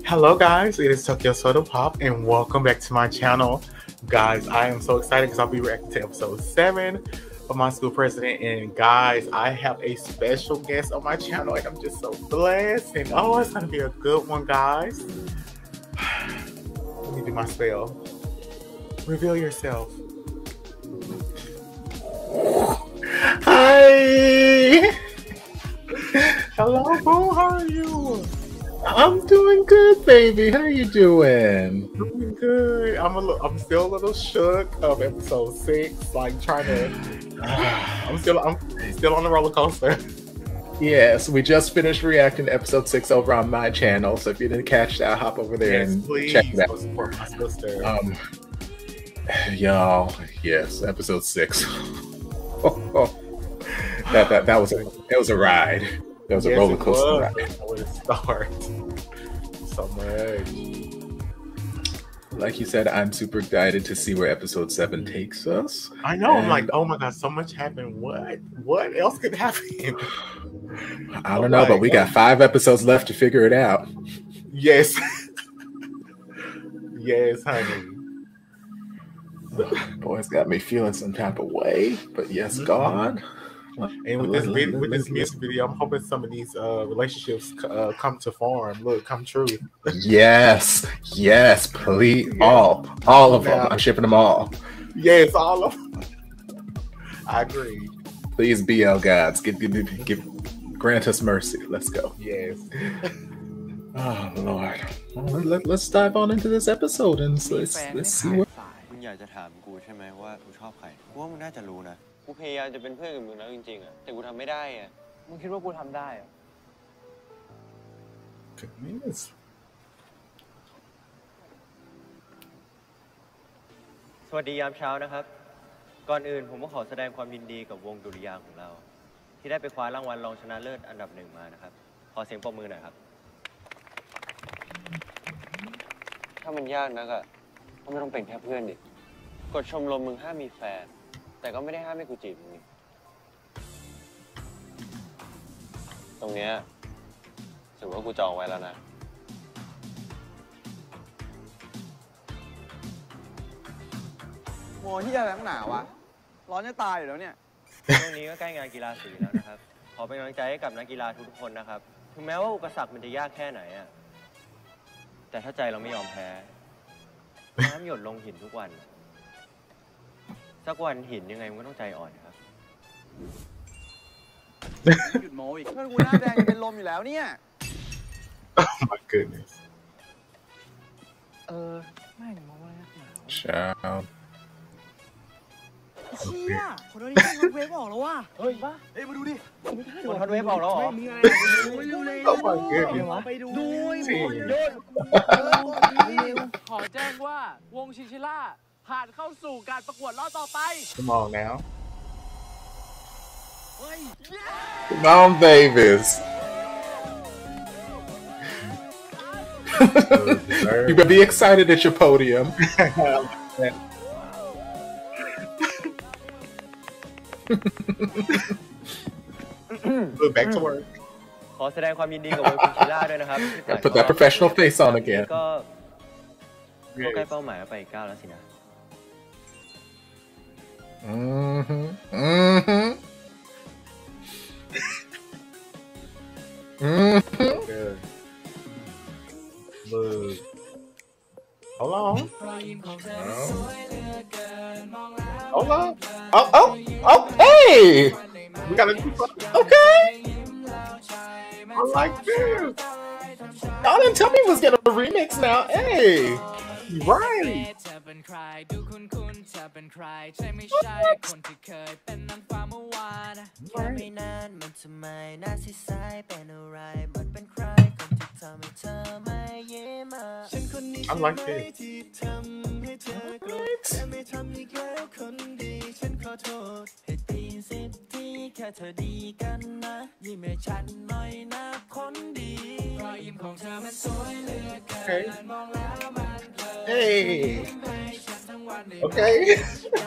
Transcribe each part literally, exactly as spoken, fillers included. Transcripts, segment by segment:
Hello guys, it is Tokyo Soda Pop and welcome back to my channel. Guys, I am so excited because I'll be reacting to episode seven of My School President, and guys, I have a special guest on my channel and I'm just so blessed, and oh, it's gonna be a good one, guys. Let me do my spell. Reveal yourself. Hi! Hello, boo, how are you? I'm doing good, baby. How you doing? Doing good. I'm a little, I'm still a little shook of episode six. Like trying to. I'm still. I'm still on the roller coaster. Yes, we just finished reacting to episode six over on my channel. So if you didn't catch that, hop over there Yes, and please check that. go support my sister. Um, y'all, yes, episode six. that that that was a it was a ride. That was yes, a roller coaster it ride. was. I would start so much. Like you said, I'm super excited to see where episode seven takes us. I know. And I'm like, oh my god, so much happened. What? What else could happen? I don't oh know, but we god. got five episodes left to figure it out. Yes. Yes, honey. Boy's got me feeling some type of way, but yes, Mm-hmm. God. And with this vid- with this music video, I'm hoping some of these uh, relationships uh, come to form. Look, come true. Yes, yes, please, Yes. all, all of them. Yeah. I'm shipping them all. Yes, all of them. I agree. Please, B L gods, give, give, give, grant us mercy. Let's go. Yes. Oh Lord, well, let, let's dive on into this episode and let's let's see what. มึงอยากจะถามกูใช่ไหมว่ากูชอบใครกูว่ามึงน่าจะรู้นะกูพยายามจะเป็นเพื่อนกับมึงแล้วจริงๆอ่ะแต่กูทำไม่ได้อ่ะมึงคิดว่ากูทำได้อ่ะ Goodness. สวัสดียามเช้านะครับก่อนอื่นผมก็ขอแสดงความยินดีกับวงดุริยางค์ของเราที่ได้ไปคว้ารางวัลรองชนะเลิศอันดับหนึ่งมานะครับขอเสียงปรบมือหน่อยครับถ้ามันยากนักอ่ะก็ไม่ต้องเป็นแค่เพื่อนดิกฎชมรมมึงห้ามมีแฟนแต่ก็ไม่ได้ห้ามให้กูจีบมึงนี่ตรงเนี้ยถือว่ากูจองไว้แล้วนะโมที่อะไรนักหนาวะร้อนจะตายอยู่แล้วเนี่ยช่วงนี้ก็ใกล้งานกีฬาสีแล้วนะครับขอเป็นกำลังใจให้กับนักกีฬาทุกๆคนนะครับถึงแม้ว่าอุปสรรคมันจะยากแค่ไหนอ่ะแต่ถ้าใจเราไม่ยอมแพ้น้ำหยดลงหินทุกวันสักวันหินยังไงมันก็ต้องใจอ่อนครับหยุดโมอีกเพื่อนกูหน้าแดงจะเป็นลมอยู่แล้วเนี่ย Oh my goodness. เออแม่งโมอะไรนักหนาว Child. เชี่ยขอโทษนี่รถเวฟออกแล้วว่ะเฮ้ยบ้าเฮ้ยมาดูดิบนฮอตเวฟออกแล้วเหรอมึงอะไร Oh my goodness. ไปดูดูจริงโยนขอแจ้งว่าวงชินชิล่าผ่านเข้าสู่การประกวดรอบต่อไป Come on now. Come on, Davis. You better be excited at your podium. Look, back to work. ขอแสดงความยินดีกับวงชินชิล่าด้วยนะครับที่ผ่าน Put that professional face on again. ก็ก็ใกล้เป้าหมายไปอีกก้าวแล้วสินะ Mm-hmm. Mm-hmm. Mm-hmm. Good. Look. Hold on. Hold on. Oh, oh, oh, hey! We gotta do something. Okay. I like this. Y'all didn't tell me we was getting a remix now. Hey. Right. I like this. Okay. Hey. Okay.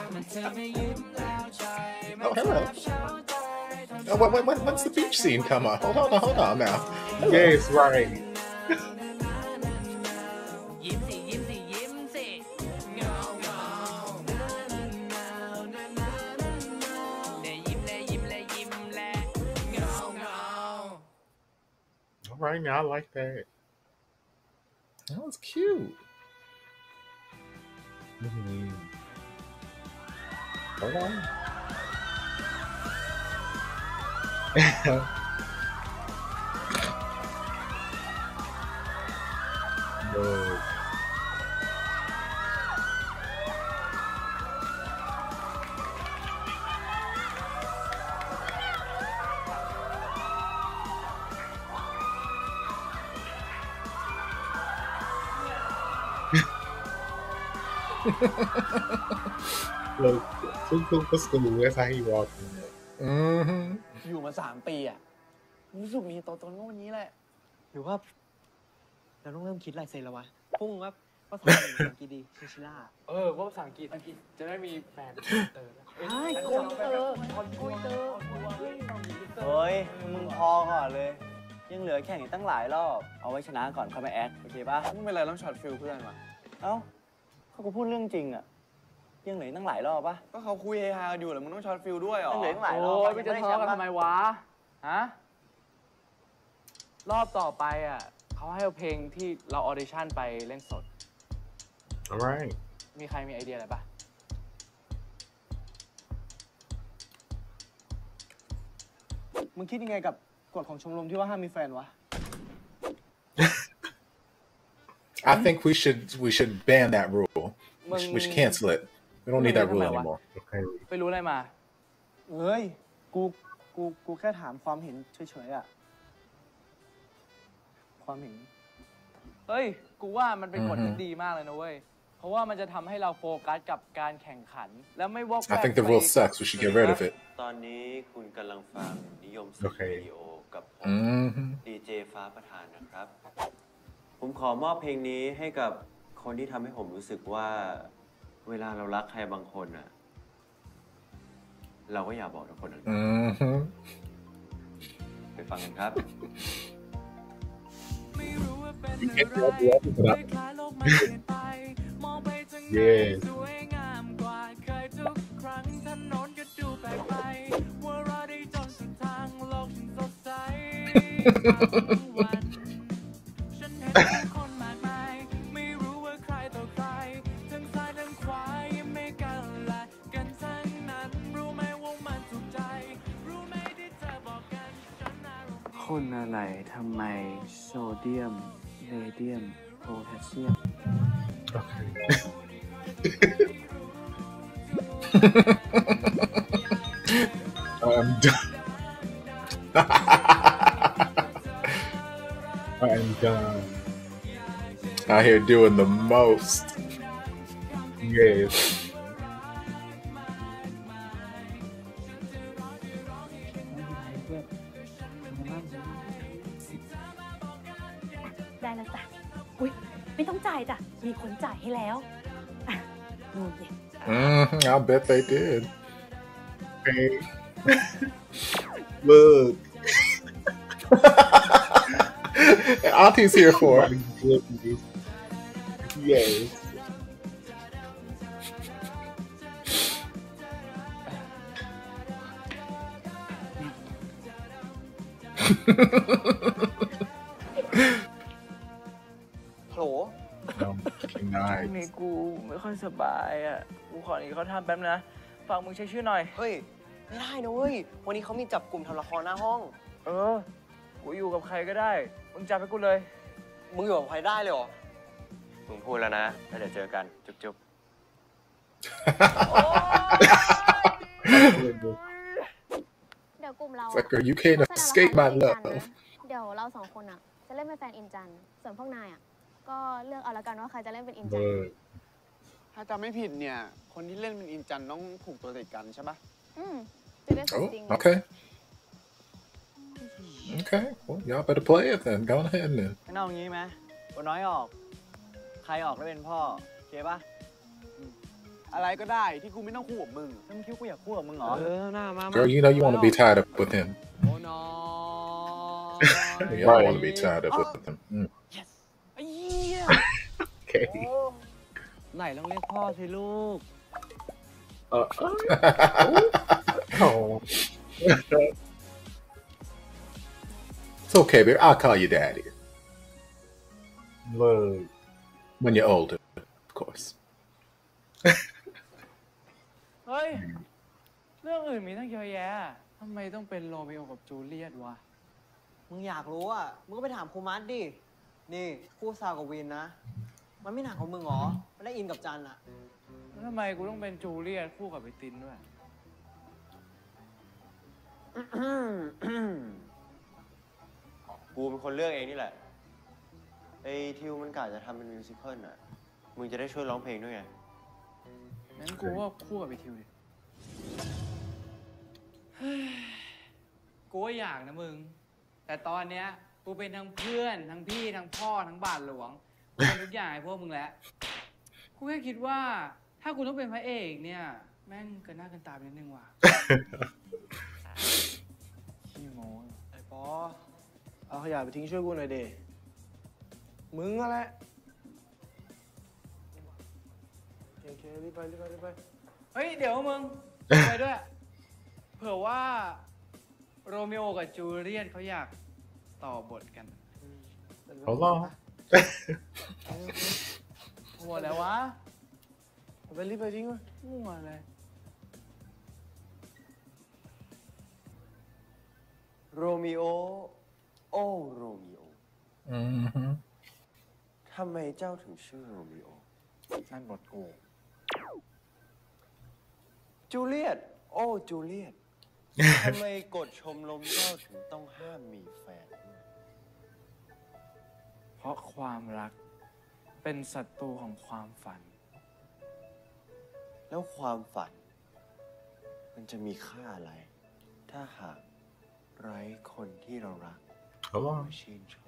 Oh, hello. Oh, what, what, what, what's the beach scene come on? Hold on, hold on now. Hello. Yes, right. right now, I like that. That was cute. Mm-hmm. Hold on. No. Look, too cool for school. That's how he walking. Mm-hmm. อยู่มาสามปีอ่ะรู้สึกมีตัวตนก็วันนี้แหละหรือว่าเราต้องเริ่มคิดลายเซ็นแล้ววะพุ่งครับว่าทำอะไรอย่างกีดีชิชิล่าเออว่าภาษาอังกฤษอังกฤษจะได้มีแฟนเตอร์ใช่โกนเตอร์คนโกนเตอร์เฮ้ย มึงพอก่อนเลย ยังเหลือแข่งอีกตั้งหลายรอบ เอาไว้ชนะก่อนเข้าไปแอดโอเคป่ะไม่เป็นไรต้องช็อตฟิลเพื่อนวะเอ้าเขาก็พูดเรื่องจริงอะยังเหลืออกตั้งหลายรอบป่ะก็เขาคุยเฮฮาอยู่แหละมึงต้องช็อตฟิลด้วยเหรอยังเหลือตั้งหลายรอบโอ้ยปไปจะทะเลาะกันทำไมวะฮะรอบต่อไปอ่ะเขาให้เอาเพลงที่เราออดิชั่นไปเล่นสด Alright. มีใครมีไอเดียอะไรปะมึงคิดยังไงกับกฎของชมรมที่ว่าห้ามมีแฟนวะ I think we should we should ban that rule. We should, we should cancel it. We don't need that rule anymore. Okay. ไปรู้อะไรมาเอ้ย กู กู กูแค่ถามความเห็นเฉยๆอะความเห็นเฮ้ย กูว่ามันเป็นกฎที่อือฮึดีมากเลยนะเว้ย เพราะว่ามันจะทำให้เราโฟกัสกับการแข่งขัน แล้วไม่วอก I think the rule sucks. We should get rid of it. ตอนนี้คุณกำลังฟังนิยมสิโอเควิดีโอกับผม Mm-hmm. ดีเจฟ้าประธานนะครับ ผมขอมอบเพลงนี้ให้กับคนที่ทำให้ผมรู้สึกว่า เวลาเรารักใครบางคนน่ะ เราก็อยากบอกทุกคนนั้น Mm-hmm. ไปฟังกันครับ You can't help the opposite up. Yes. คนอะไรทำไมโซเดียมเรเดียมโพแทสเซียม Okay. I'm done. I'm done. Out here doing the most. Yes. ได้แล้วจ้ะ อุ๊ย ไม่ต้องจ่ายจ้ะ มีคนจ่ายให้แล้ว อ่ะนู่นเนี่ย Mm-hmm. I bet they did. Okay. Look. Auntie's here for it. Yes. Hello. Um, ช่วง nice. นี้กูไม่ค่อยสบายอ่ะ กูขอหนีเขาทำแป๊บนะ ฝากมึงเช็คชื่อหน่อยเฮ้ย ไม่ได้นะเว้ย วันนี้เขามีจับกลุ่มทำละครหน้าห้องเออ กูอยู่กับใครก็ได้ มึงจับให้กูเลยมึงอยู่กับใครได้เลยเหรอผมพูดแล้วนะแล้วเดี๋ยวเจอกัน จุ๊บเดี๋ยวกลุ่มเรา It's like, girl, you can't แสดง escape ว่า my ใครเป็นอินจัน love. นะเดี๋ยวเราสองคนอ่ะ จะเล่นเป็นแฟนอินจัน ส่วนพวกนายอ่ะ ก็เลือกเอาละกันว่าใครจะเล่นเป็นอินจัน Look. ถ้าจำไม่ผิดเนี่ย คนที่เล่นเป็นอินจันต้องผูกตัวติดกันใช่ปะอืมจะได้สม Oh, จริง okay. Okay. Well, y'all better play it then. Go ahead then. ๆงั้นเอางี้ไหมคนน้อยออก ใครออกแล้วเป็นพ่อโอเคปะอะไรก็ได้ที่กูไม่ต้องคู่กับมึงแล้วมึงคิดว่ากูอยากคู่กับมึงเหรอเออหน้ามา Girl, you know you want to be tied up with him. โอ้น้อ Y'all want to be tied up with him. Mm. ไอ้เหี้ย Okay. ไหนลองเรียกพ่อสิลูก Uh, oh. It's okay, baby. I'll call you daddy. Look. When you're older, of course. เฮ้ย เรื่องอื่นมีตั้งเยอะแยะทำไมต้องเป็นโรมิโอกับจูเลียตวะมึงอยากรู้อ่ะ มึงก็ไปถามครูมัดดิ นี่คู่ซาวกับวินนะ มันไม่หนักของมึงหรอไม่ได้อินกับจันอ่ะแล้วทำไมกูต้องเป็นจูเลียตคู่กับไอตินด้วยกูเป็นคนเลือกเองนี่แหละไอ้ทิวมันกะจะทำเป็นมิวสิควลน่ะมึงจะได้ช่วยร้องเพลงด้วยไงงั้นกูว่าคู่กับไอทิวดิ กูว่าอยากนะมึง แต่ตอนเนี้ยกูเป็นทั้งเพื่อนทั้งพี่ทั้งพ่อทั้งบาทหลวงกูเป็นทุกอย่างให้พวกมึงแล้ว กูแค่คิดว่าถ้ากูต้องเป็นพระเอกเนี่ยแม่งเกินหน้าเกินตาไปนิดนึงว่ะ ขี้โม้ไอ้ปอ เอาขยะไปทิ้งช่วยกูหน่อยเดมึงอะไรโอเครีบไปรีบไปรีบไปเฮ้ยเดี๋ยวมึง ไปด้วย เผื่อว่าโรมิโอกับจูเลียตเขาอยากต่อบทกัน Hold on. หัวแล้ววะไปรีบไปทิ้งไปมั่วเลยโรมิโอ โอ้โรมิโอ Mm-hmm. ทำไมเจ้าถึงชื่อโรมิโอนั่นบทกูจูเลียต โอ้จูเลียต ทำไมกฎชมรมเจ้าถึงต้องห้ามมีแฟนด้วยเพราะความรักเป็นศัตรูของความฝันแล้วความฝัน มันจะมีค่าอะไร ถ้าหากไร้คนที่เรารัก Hold on. ไม่ชื่นชม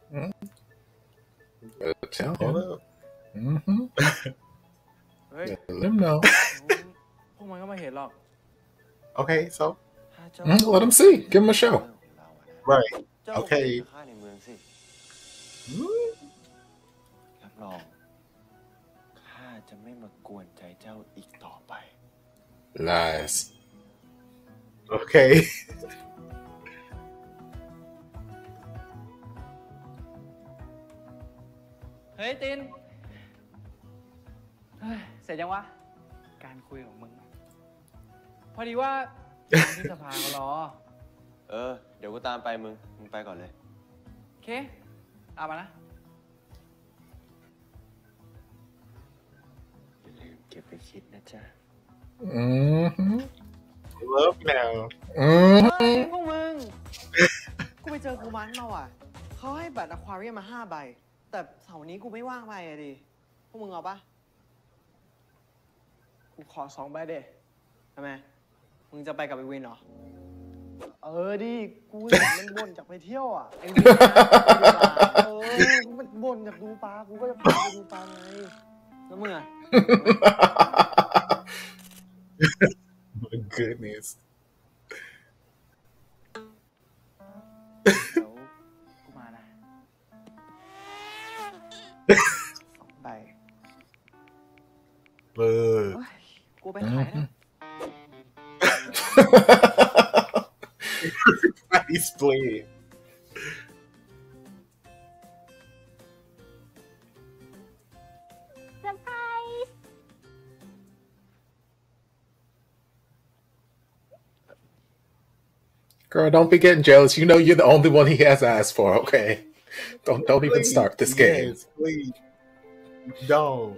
Better tell Hold him. up. Mm-hmm. เฮ้ย Let him know. พวกมันก็ไม่เห็นหรอก Okay, so ถ้าเจ้า Mm, let him see. Give him a show. เรื่องของเราอะนะ right. เจ้าโอเคไปฆ่าในเมืองสิรับรองข้าจะไม่มากวนใจเจ้าอีกต่อไป Lies. Okay. เฮ้ยตินเฮ้ยเสร็จยังวะ การคุยของมึง พอดีว่าที่สภาเขารอเออ เดี๋ยวกูตามไปมึง มึงไปก่อนเลยโอเคเอามานะอย่าลืมเก็บไปคิดนะจ๊ะ Mm-hmm. Love now. Mm-hmm. เฮ้ยพวกมึง กูไปเจอครูมัดมาว่ะ เขาให้บัตรอควาเรียมมาห้าใบ แต่เสาร์นี้กูไม่ว่างไปอะดิ พวกมึงเอาปะกูขอสองใบเด้ทำไม มึงจะไปกับไอวินเหรอ เออดิ กูเห็นมันบ่นจากไปเที่ยวอ่ะ ไอวินนะเออกูมันบ่นจากดูปลา กูก็จะพาไปดูปลาไง แล้วมึงอ่ะ My goodness. เดี๋ยวกูมานะสองใบ Look. เฮ้ยกูไปขายนะ He's playing. Surprise! Girl, don't be getting jealous. You know you're the only one he has eyes for, okay? Don't don't even Please, start this game. Yes, please. Don't.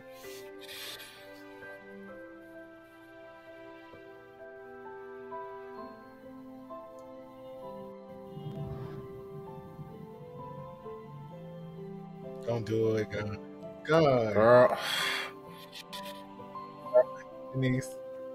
Don't do it, God. God. Girl. Denise.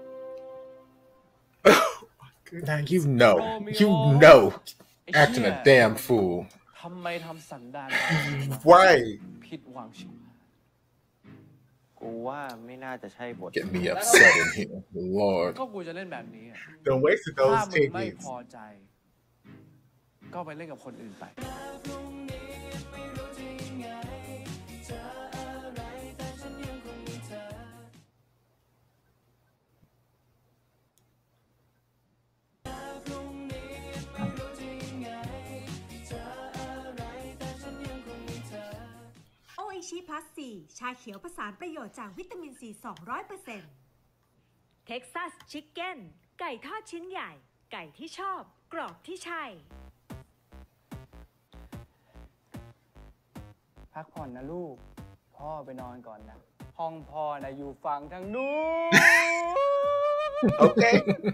Now you know. You Romeo. know. ไอ้เหี้ย Acting a damn fool. ทำไมทำสันดาน Right. ผิดหวังชิบหายกูว่าไม่น่าจะใช่บท Get me upset in here. Lord. ก็กูจะเล่นแบบนี้อะ Don't waste ถ้า those มึงไม่ tickets. พอใจ ก็ไปเล่นกับคนอื่นไป Plus ซี ชาเขียวผสานประโยชน์จากวิตามินซี สองร้อยเปอร์เซ็นต์ Texas Chicken ไก่ทอดชิ้นใหญ่ ไก่ที่ชอบ กรอบที่ใช่พักผ่อนนะลูก พ่อไปนอนก่อนนะ ห้องพ่อนะอยู่ฝั่งทางนู้น Okay.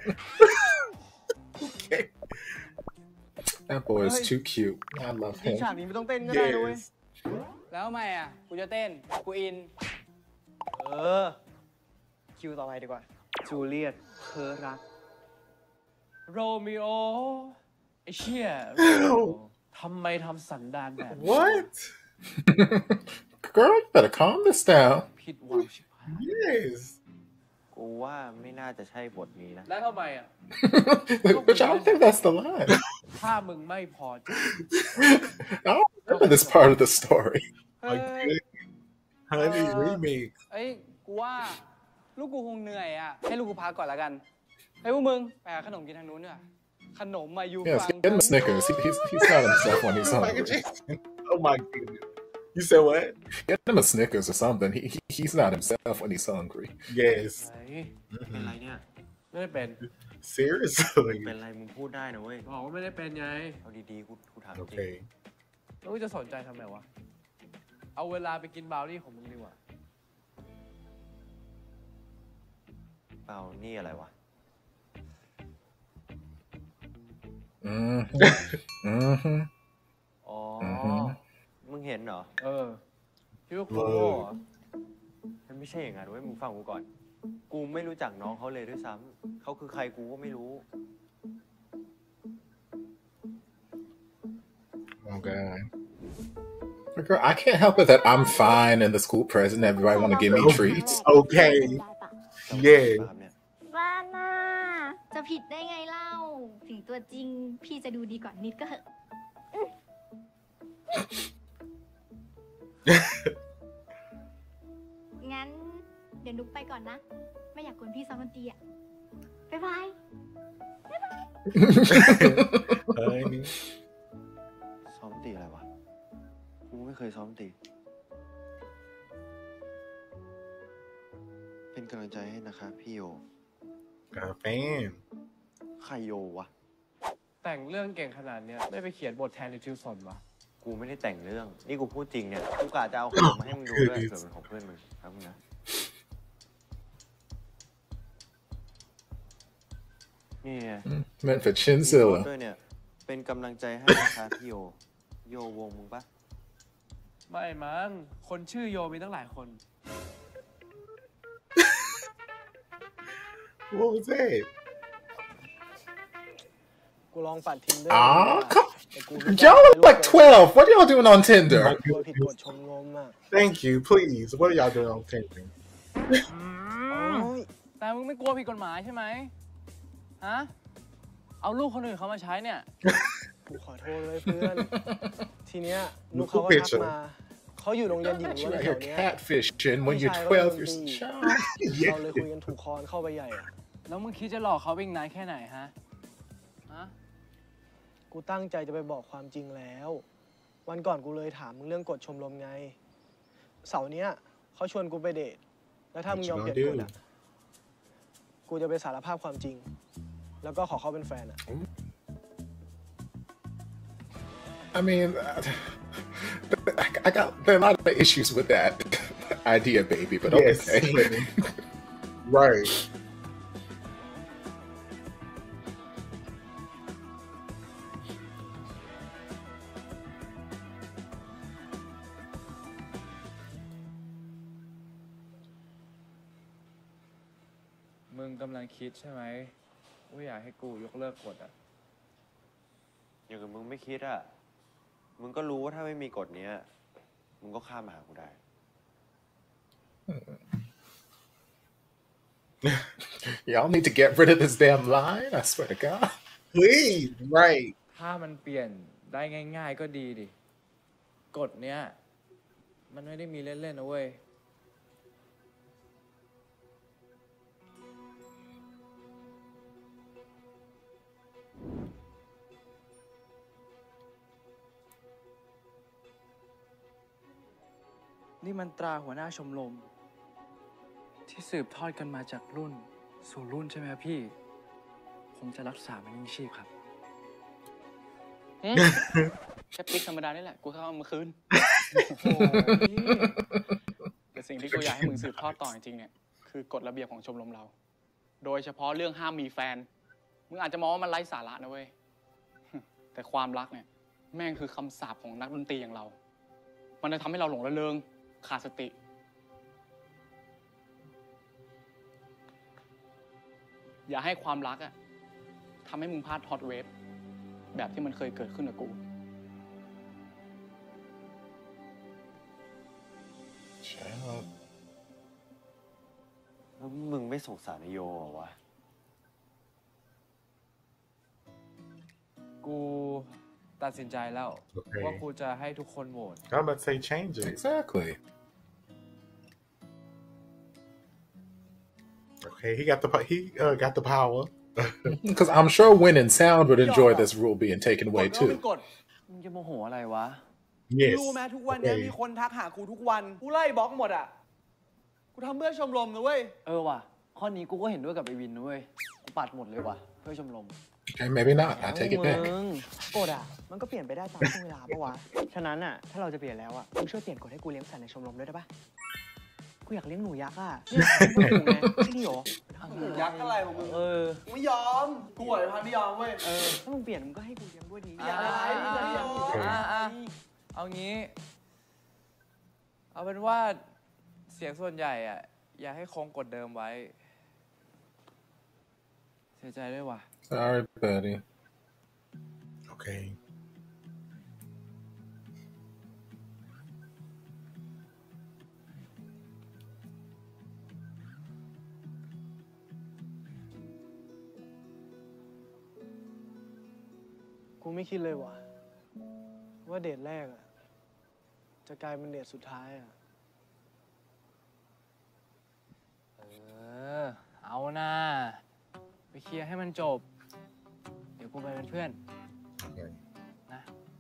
Okay. That boy is too cute. I love จริง him. ฉากนี้ไม่ต้องเต้นก็ได้ด้วย Yes. แล้วทำไมอ่ะ กูจะเต้น กูอินเออ คิวต่อไปดีกว่า จูเลียตเธอรักโรมิโอ ไอเชี่ยโรมิโอทำไมทำสันดานแบบนี้ What? Girl, you better calm this down. ผิดหวังชิบหาย Yes. กูว่าไม่น่าจะใช่บทนี้นะแล้วทำไมอ่ะ Which I don't think that's the line. ถ้ามึงไม่พอใจ I don't remember this part of the story. เฮ้ย Honey เออ remake. เอ้ย กูว่า ลูกกูคงเหนื่อยอ่ะ ให้ลูกกูพักก่อนแล้วกัน เฮ้ยพวกมึงไปหาขนมกินทางนู้นเนี่ยขนมมาอยู่ Yes, ฝั่ง get him a Snickers. He, he's, he's not himself when he's Michael hungry. Jackson. Oh my goodness. You said what? Get him a Snickers or something. He, he he's not himself when he's hungry. Yes. ไหนเป็นไรเนี่ยไม่ได้เป็น Seriously. เป็นไรมึงพูดได้นะเว้ยบอกว่าไม่ได้เป็นไงเอาดีๆ กูกูถามจริง Okay. แล้วกูจะสนใจทำไมวะ เอาเวลาไปกินบราวนี่ของมึงดีกว่าเปล่านี่อะไรวะ Mm-hmm. Mm-hmm. อ๋ออือฮึมึงเห็นเหรอเออคิดว่ากูโง่เหรอมันไม่ใช่อย่างนั้นเว้ย มึงฟังกูก่อน กูไม่รู้จักน้องเขาเลยด้วยซ้ำ เขาคือใครกูก็ไม่รู้ Oh God. But girl, I can't help it that I'm fine and the school president. Everybody want to give me treats. Okay. เย่ Yeah. บ้านน่ะจะผิดได้ไงเล่า ถึงตัวจริงพี่จะดูดีกว่านิดก็เหอะงั้น เดี๋ยวนุกไปก่อนนะ ไม่อยากกวนพี่ซ้อมดนตรีอ่ะ บ๊ายบาย Honey. ซ้อมตีอะไรวะ กูไม่เคยซ้อมตี เป็นกำลังใจให้นะคะพี่โย Got a fan. ใครโยวะแต่งเรื่องเก่งขนาดเนี้ยไม่ไปเขียนบทแทนในทิวสอนวะกูไม่ได้แต่งเรื่อง นี่กูพูดจริงเนี่ย กูกะจะเอาขนมมาให้มึงดูด้วยเผื่อเป็นของเพื่อนมึงครับมึงนะ นี่ไง Meant for มีโน้ต Chinzilla. ด้วยเนี่ย เป็นกำลังใจให้นะคะพี่โย โยวงมึงปะไม่มั้ง คนชื่อโยมีตั้งหลายคน What was that? กูลองปัดทินเดอร์ Aw, come แต่กูไม่ได้ Y'all look like twelve. What are y'all doing on Tinder? กลัวผิดกฎชมรมอ่ะ Thank you. Please. What are y'all doing on Tinder? โอ้ยแต่มึงไม่กลัวผิดกฎหมายใช่ไหมฮะ เอาลูกคนอื่นเขามาใช้เนี่ยกูขอโทษเลยเพื่อน ทีเนี้ยนุกเขาก็ทักมา เขาอยู่โรงเรียนหญิง Not ล้ you วน out แถ here วเนี้ย catfishing when you're ผู้ชายก็ twelve โดน years ตี child. เราเลยคุยกันถูกคอนเข้าไปใหญ่อะแล้วมึงคิดจะหลอกเขาวิ่งนานแค่ไหนฮะ ฮะกูตั้งใจจะไปบอกความจริงแล้ว วันก่อนกูเลยถามมึงเรื่องกฎชมรมไง เสาร์เนี้ยเขาชวนกูไปเดท แล้วถ้ามึงยอมเปลี่ยนกฎอ่ะ กูจะไปสารภาพความจริง แล้วก็ขอเขาเป็นแฟนอ่ะ I mean, uh, I, I got there are a lot of issues with that idea, baby. But Yes. okay. honey. Right. มึงกำลังคิดใช่ไหมว่าอยากให้กูยกเลิกกฎอ่ะอย่างกับมึงไม่คิดอะ มึงก็รู้ว่าถ้าไม่มีกฎเนี้ย มึงก็ข้ามมาหากูได้ Y'all need to get rid of this damn line. I swear to God. Please. Right. ถ้ามันเปลี่ยนได้ง่าย ๆ ก็ดีดิ กฎเนี้ย มันไม่ได้มีเล่น ๆ นะเว้ยนี่มันตราหัวหน้าชมรมที่สืบทอดกันมาจากรุ่นสู่รุ่นใช่ไหมครับพี่ผมจะรักษามันยิ่งชีพครับแค่ปิ๊กธรรมดานี่แหละกูเข้าเอามาคืนแต่สิ่งที่กูอยากให้มึงสืบทอดต่อจริงๆเนี่ยคือกฎระเบียบของชมรมเราโดยเฉพาะเรื่องห้ามมีแฟนมึงอาจจะมองว่ามันไร้สาระนะเว้ยแต่ความรักเนี่ยแม่งคือคำสาปของนักดนตรีอย่างเรามันจะทำให้เราหลงระเริงขาดสติอย่าให้ความรักอะทำให้มึงพลาดฮอตเวฟแบบที่มันเคยเกิดขึ้นกับกูใช่แล้วมึงไม่สงสารนายโยเหรอวะกูตัดสินใจแล้วว่ากูจะให้ทุกคนโหวต I'm about to say change it. Exactly. Okay, he got the he uh, got the power. Because I'm sure Win and Sound would enjoy this rule being taken away กฎ too. เป็นกฎมึงจะโมโหอะไรวะ Yes. รู้ไหมทุกวันนี้มีคนทักหากูทุกวันกูไล่บล็อกหมดอ่ะกูทำเพื่อชมรมนะเว้ยเออว่ะข้อนี้กูก็เห็นด้วยกับไอวินนะเว้ยกูปัดหมดเลยว่ะเพื่อชมรม Okay, maybe not. I take it back. กฎอ่ะมันก็เปลี่ยนไปได้ตามช่วงเวลาปะวะฉะนั้นอ่ะถ้าเราจะเปลี่ยนแล้วอ่ะมึงช่วยเปลี่ยนกฎให้กูเลี้ยงสัตว์ในชมรมด้วยได้ปะกูอยากเลี้ยงหนูยักษ์อ่ะเนี่ยมึงถูกไงนี่หรอหนูยักษ์อะไรของมึงเออไม่ยอมกูอ่ะพาไม่ยอมเว้ยเออถ้ามึงเปลี่ยนมึงก็ให้กูเลี้ยงด้วยดีอย่าอะไรไม่ยอมเอางี้เอาเป็นว่าเสียงส่วนใหญ่อ่ะอยากให้คงกฎเดิมไว้เสียใจด้วยว่ะ Sorry, buddy. Okay. กูไม่คิดเลยว่ะว่าเดทแรกอ่ะจะกลายเป็นเดทสุดท้ายอ่ะเออเอานะไปเคลียร์ให้มันจบเดี๋ยวกูไปเป็นเพื่อน Okay. นะ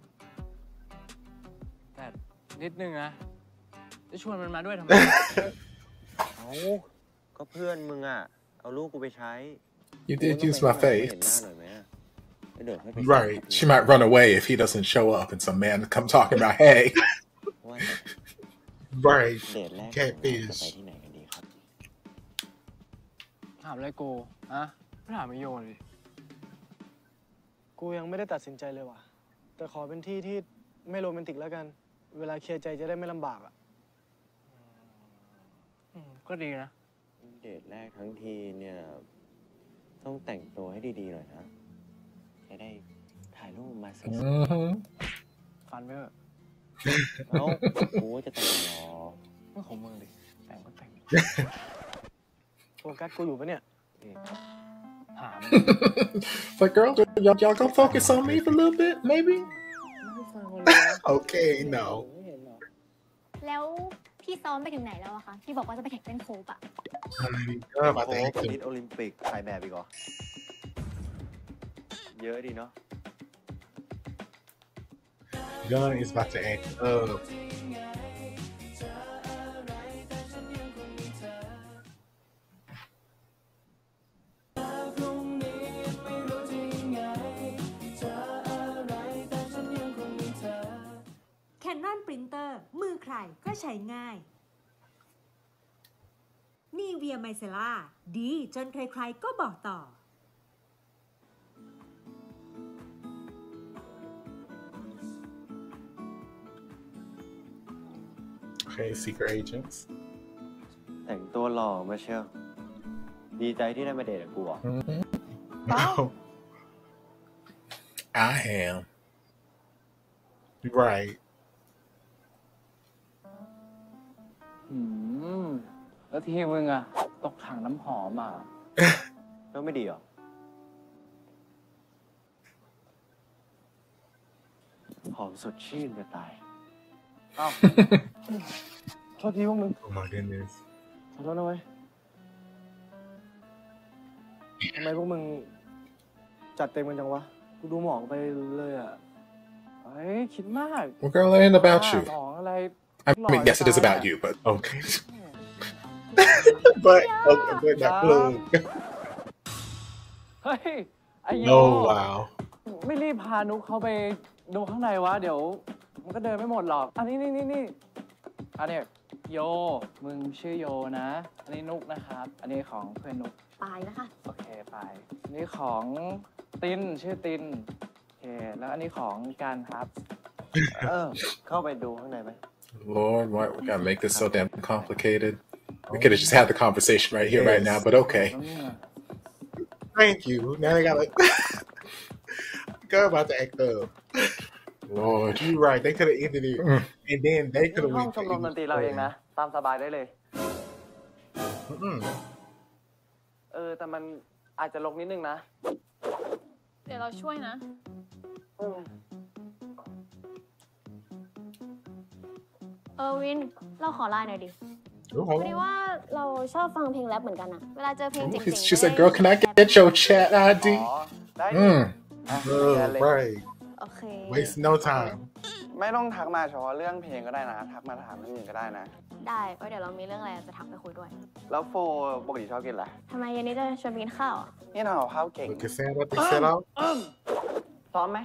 แต่นิดนึงนะจะชวนมันมาด้วยทำไมเอาก็เพื่อนมึงอ่ะเอาลูกกูไปใช้ You did use my เห็นหน้า face. หน่อยไหมอะไปเดินให้ไป Right. She might run away if he doesn't show up and some man come talking about, hey. ว่า Right. เดทแรก Catfish. จะไปที่ไหนกันดีครับถามอะไรกูอะไม่ถามไม่โยนดิกูยังไม่ได้ตัดสินใจเลยว่ะแต่ขอเป็นที่ที่ไม่โรแมนติกแล้วกันเวลาเคลียร์ใจจะได้ไม่ลำบากอ่ะอืมก็ดีนะเดทแรกทั้งทีเนี่ยต้องแต่งตัวให้ดีๆหน่อยนะจะได้ถ่ายรูปมาสวย Mm-hmm. ฟันไปเถอะๆเอ้ากูจะแต่งหรอไม่ของมึงดิแต่งก็แต่งโฟกัสกูอยู่ปะเนี่ยหาม Like, girl, y'all, y'all gonna focus on me for a little bit, maybe? Okay, no. แล้วพี่ซ้อมไปถึงไหนแล้วอะคะพี่บอกว่าจะไปแข่งเต้นโคปอะก็มาแต่งโค้ชนิดโอลิมปิกถ่ายแบบอีกเหรอเยอะดีเนาะ Gun is about to act up. Canon Printer มือใครก็ใช้ง่าย Nivea Micellar ดีจนใครๆก็บอกต่อ Okay, secret agents. แต่งตัวหล่อมาเชียวดีใจที่ได้มาเดทกับกูอ่ะ Mm-hmm. No. I am. Right. อืมแล้วที่มึงอะตกถังน้ำหอมอ่ะแล้วไม่ดีเหรอหอมสดชื่นจะตายเอ้า โทษทีพวกมึง Oh my goodness. ขอโทษนะเว้ยทำไมพวกมึงจัดเต็มกันจังวะกูดูหมองไปเลยอ่ะเฮ้ยคิดมาก Well, girl, it ain't about ห you. อมอะไร I mean, yes, it is about you, but okay. but okay, but that plug. เฮ้ย ไอโย Oh wow. ไม่รีบพานุกเขาไปดูข้างในวะ เดี๋ยว มันก็เดินไม่หมดหรอก อันนี้นี่นี่นี่อันนี้โย มึงชื่อโยนะ อันนี้นุกนะครับ อันนี้ของเพื่อนนุกปายนะคะโอเคไปอันนี้ของตินชื่อตินโอเคแล้วอันนี้ของการครับเออ เข้าไปดูข้างในไหม Lord, why we gotta make this so damn complicated? We could have just had the conversation right here, right now, but okay. Thank you. Now they gotta go about the act up. Lord, you're right. They could have ended it, and then they could have ห้อง went ชมรมดนตรีเราเองนะ ตามสบายได้เลย Mm. เออ แต่มันอาจจะลงนิดนึงนะเดี๋ยวเราช่วยนะ เออวิน เราขอไลน์หน่อยดิพอดีว่าเราชอบฟังเพลงแรปเหมือนกันอะเวลาเจอเพลงเจ๋งๆ she said, "Girl, can I get your chat I D?" ได้ Mm. Oh, right. โอเค Waste no time. ไม่ต้องทักมาเฉพาะเรื่องเพลงก็ได้นะ ทักมาถามเรื่องอื่นก็ได้นะได้เพราะเดี๋ยวเรามีเรื่องอะไรจะทักไปคุยด้วยแล้วโฟปกติชอบกินอะไรทำไมเย็นนี้จะชวนไปกินข้าวอ่ะนี่ทำกับข้าวเก่ง Look at Sam. What they set out. ซ้อมไหม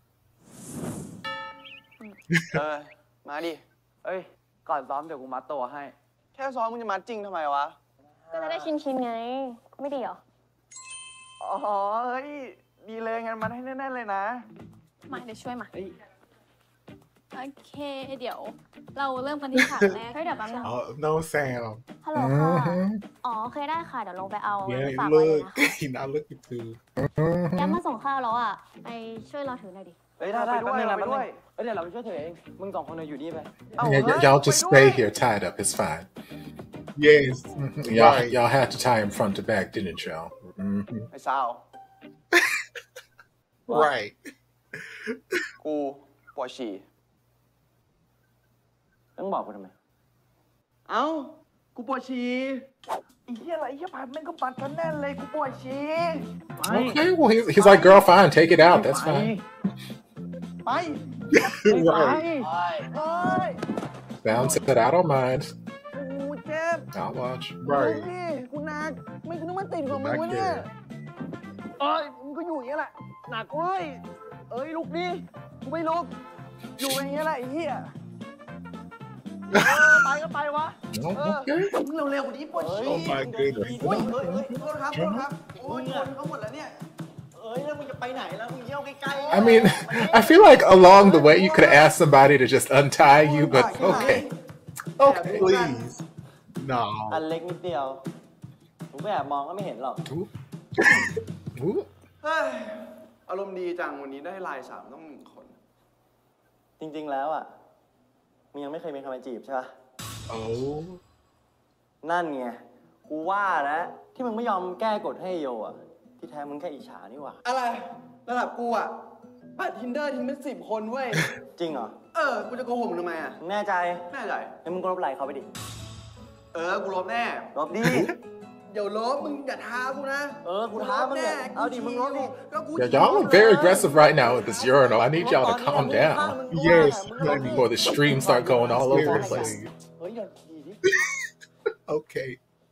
เออ มาดิเอ้ย ก่อนซ้อมเดี๋ยวกูมัดตัวให้แค่ซ้อมมึงจะมัดจริงทำไมวะก็จะได้ชินๆไง ไม่ดีเหรออ๋อ เฮ้ย ดีเลยงั้นมัดให้แน่นๆเลยนะมาเดี๋ยวช่วยมาเฮ้ยโอเค เดี๋ยว เราเริ่มกันที่ฉากแรก เฮ้ยเดี๋ยวแป๊บนึง Oh, no Sam. ฮัลโหลค่ะ Mhm. อ๋อโอเคได้ค่ะ เดี๋ยวลงไปเอา Yeah, ฝากไว้เลย look. นะคะ He not looking too. แกมาส่งข้าวแล้วอ่ะ ไปช่วยเราถือหน่อยดิเฮ้ยได้ได้แป๊บนึงนะแป๊บนึงเอ้ยเดี๋ยวเราไปช่วยเธอเอง มึงสองคนอยู่นี่ไป Yeah, y- y'all just stay here tied up. It's fine. Yes. Mhm. Y'all, Right. y'all had to tie him front to back, didn't y'all? Mhm. ไอ้สาว Right. กูปวดฉี่ต้องบอกกูทำไมเอ้า กูปวดฉี่ไอ้เหี้ยอะไรไอ้เหี้ยผัดแม่งก็ปัดกันแน่นเลย กูปวดฉี่ Okay, well, he's, he's like, girl, fine, take it out. That's fine. ไป Right. เฮ้ย Sam said, I don't mind. กูเจ็บ I'll watch. เฮ้ย Right. พี่กูหนัก ไม่กูนึกมันติดของมึง Back วะเนี่ย here. เอ้ยมึงก็อยู่อย่างนี้แหละ หนักเว้ย เอ้ยลุกดิกูไม่ลุก อยู่อย่างนี้แหละไอ้เหี้ยเออไปก็ไปวะ Oh, เออ okay. มึงเร็วๆกว่านี้ปวดฉี่ Oh my goodness. โอ้ยเอ้ยเอ้ยโทษครับโทษครับ โอ้ยชนเขาหมดแล้วเนี่ย เอ้ยแล้วมึงจะไปไหนแล้วมึงเยี่ยวใกล้ๆ I mean, I feel like along the way you could have asked somebody to just untie you, but okay. Okay. Please. No. อันเล็กนิดเดียวผมไปแอบมองก็ไม่เห็นหรอก Ooh. Ooh. เฮ้ย อารมณ์ดีจังวันนี้ได้ลายสามต้องหนึ่งคน จริงๆแล้วอ่ะมึงยังไม่เคยมีใครมาจีบใช่ปะ Oh. นั่นไง กูว่าแล้วที่มึงไม่ยอมแก้กฎให้โยอ่ะ ที่แท้มึงแค่อิจฉานี่หว่า อะไร ระดับกูอ่ะปัดทินเดอร์ทิ้งเป็นสิบคนเว้ย จริงเหรอ เออ กูจะโกหกมึงทำไมอ่ะ แน่ใจ แน่ใจงั้นมึงก็ลบไลน์เขาไปดิ เออ กูลบแน่ ลบดิ เดี๋ยวลบมึงอย่าท้ากูนะ เออ กูท้ามึงเนี่ยเอาดิ มึงลบดิ Yeah, y'all are very aggressive right now with this urinal. I need y'all to calm down Yes, honey. before the streams start going all over the place. Seriously. เฮ้ยอย่าดีดิ Okay.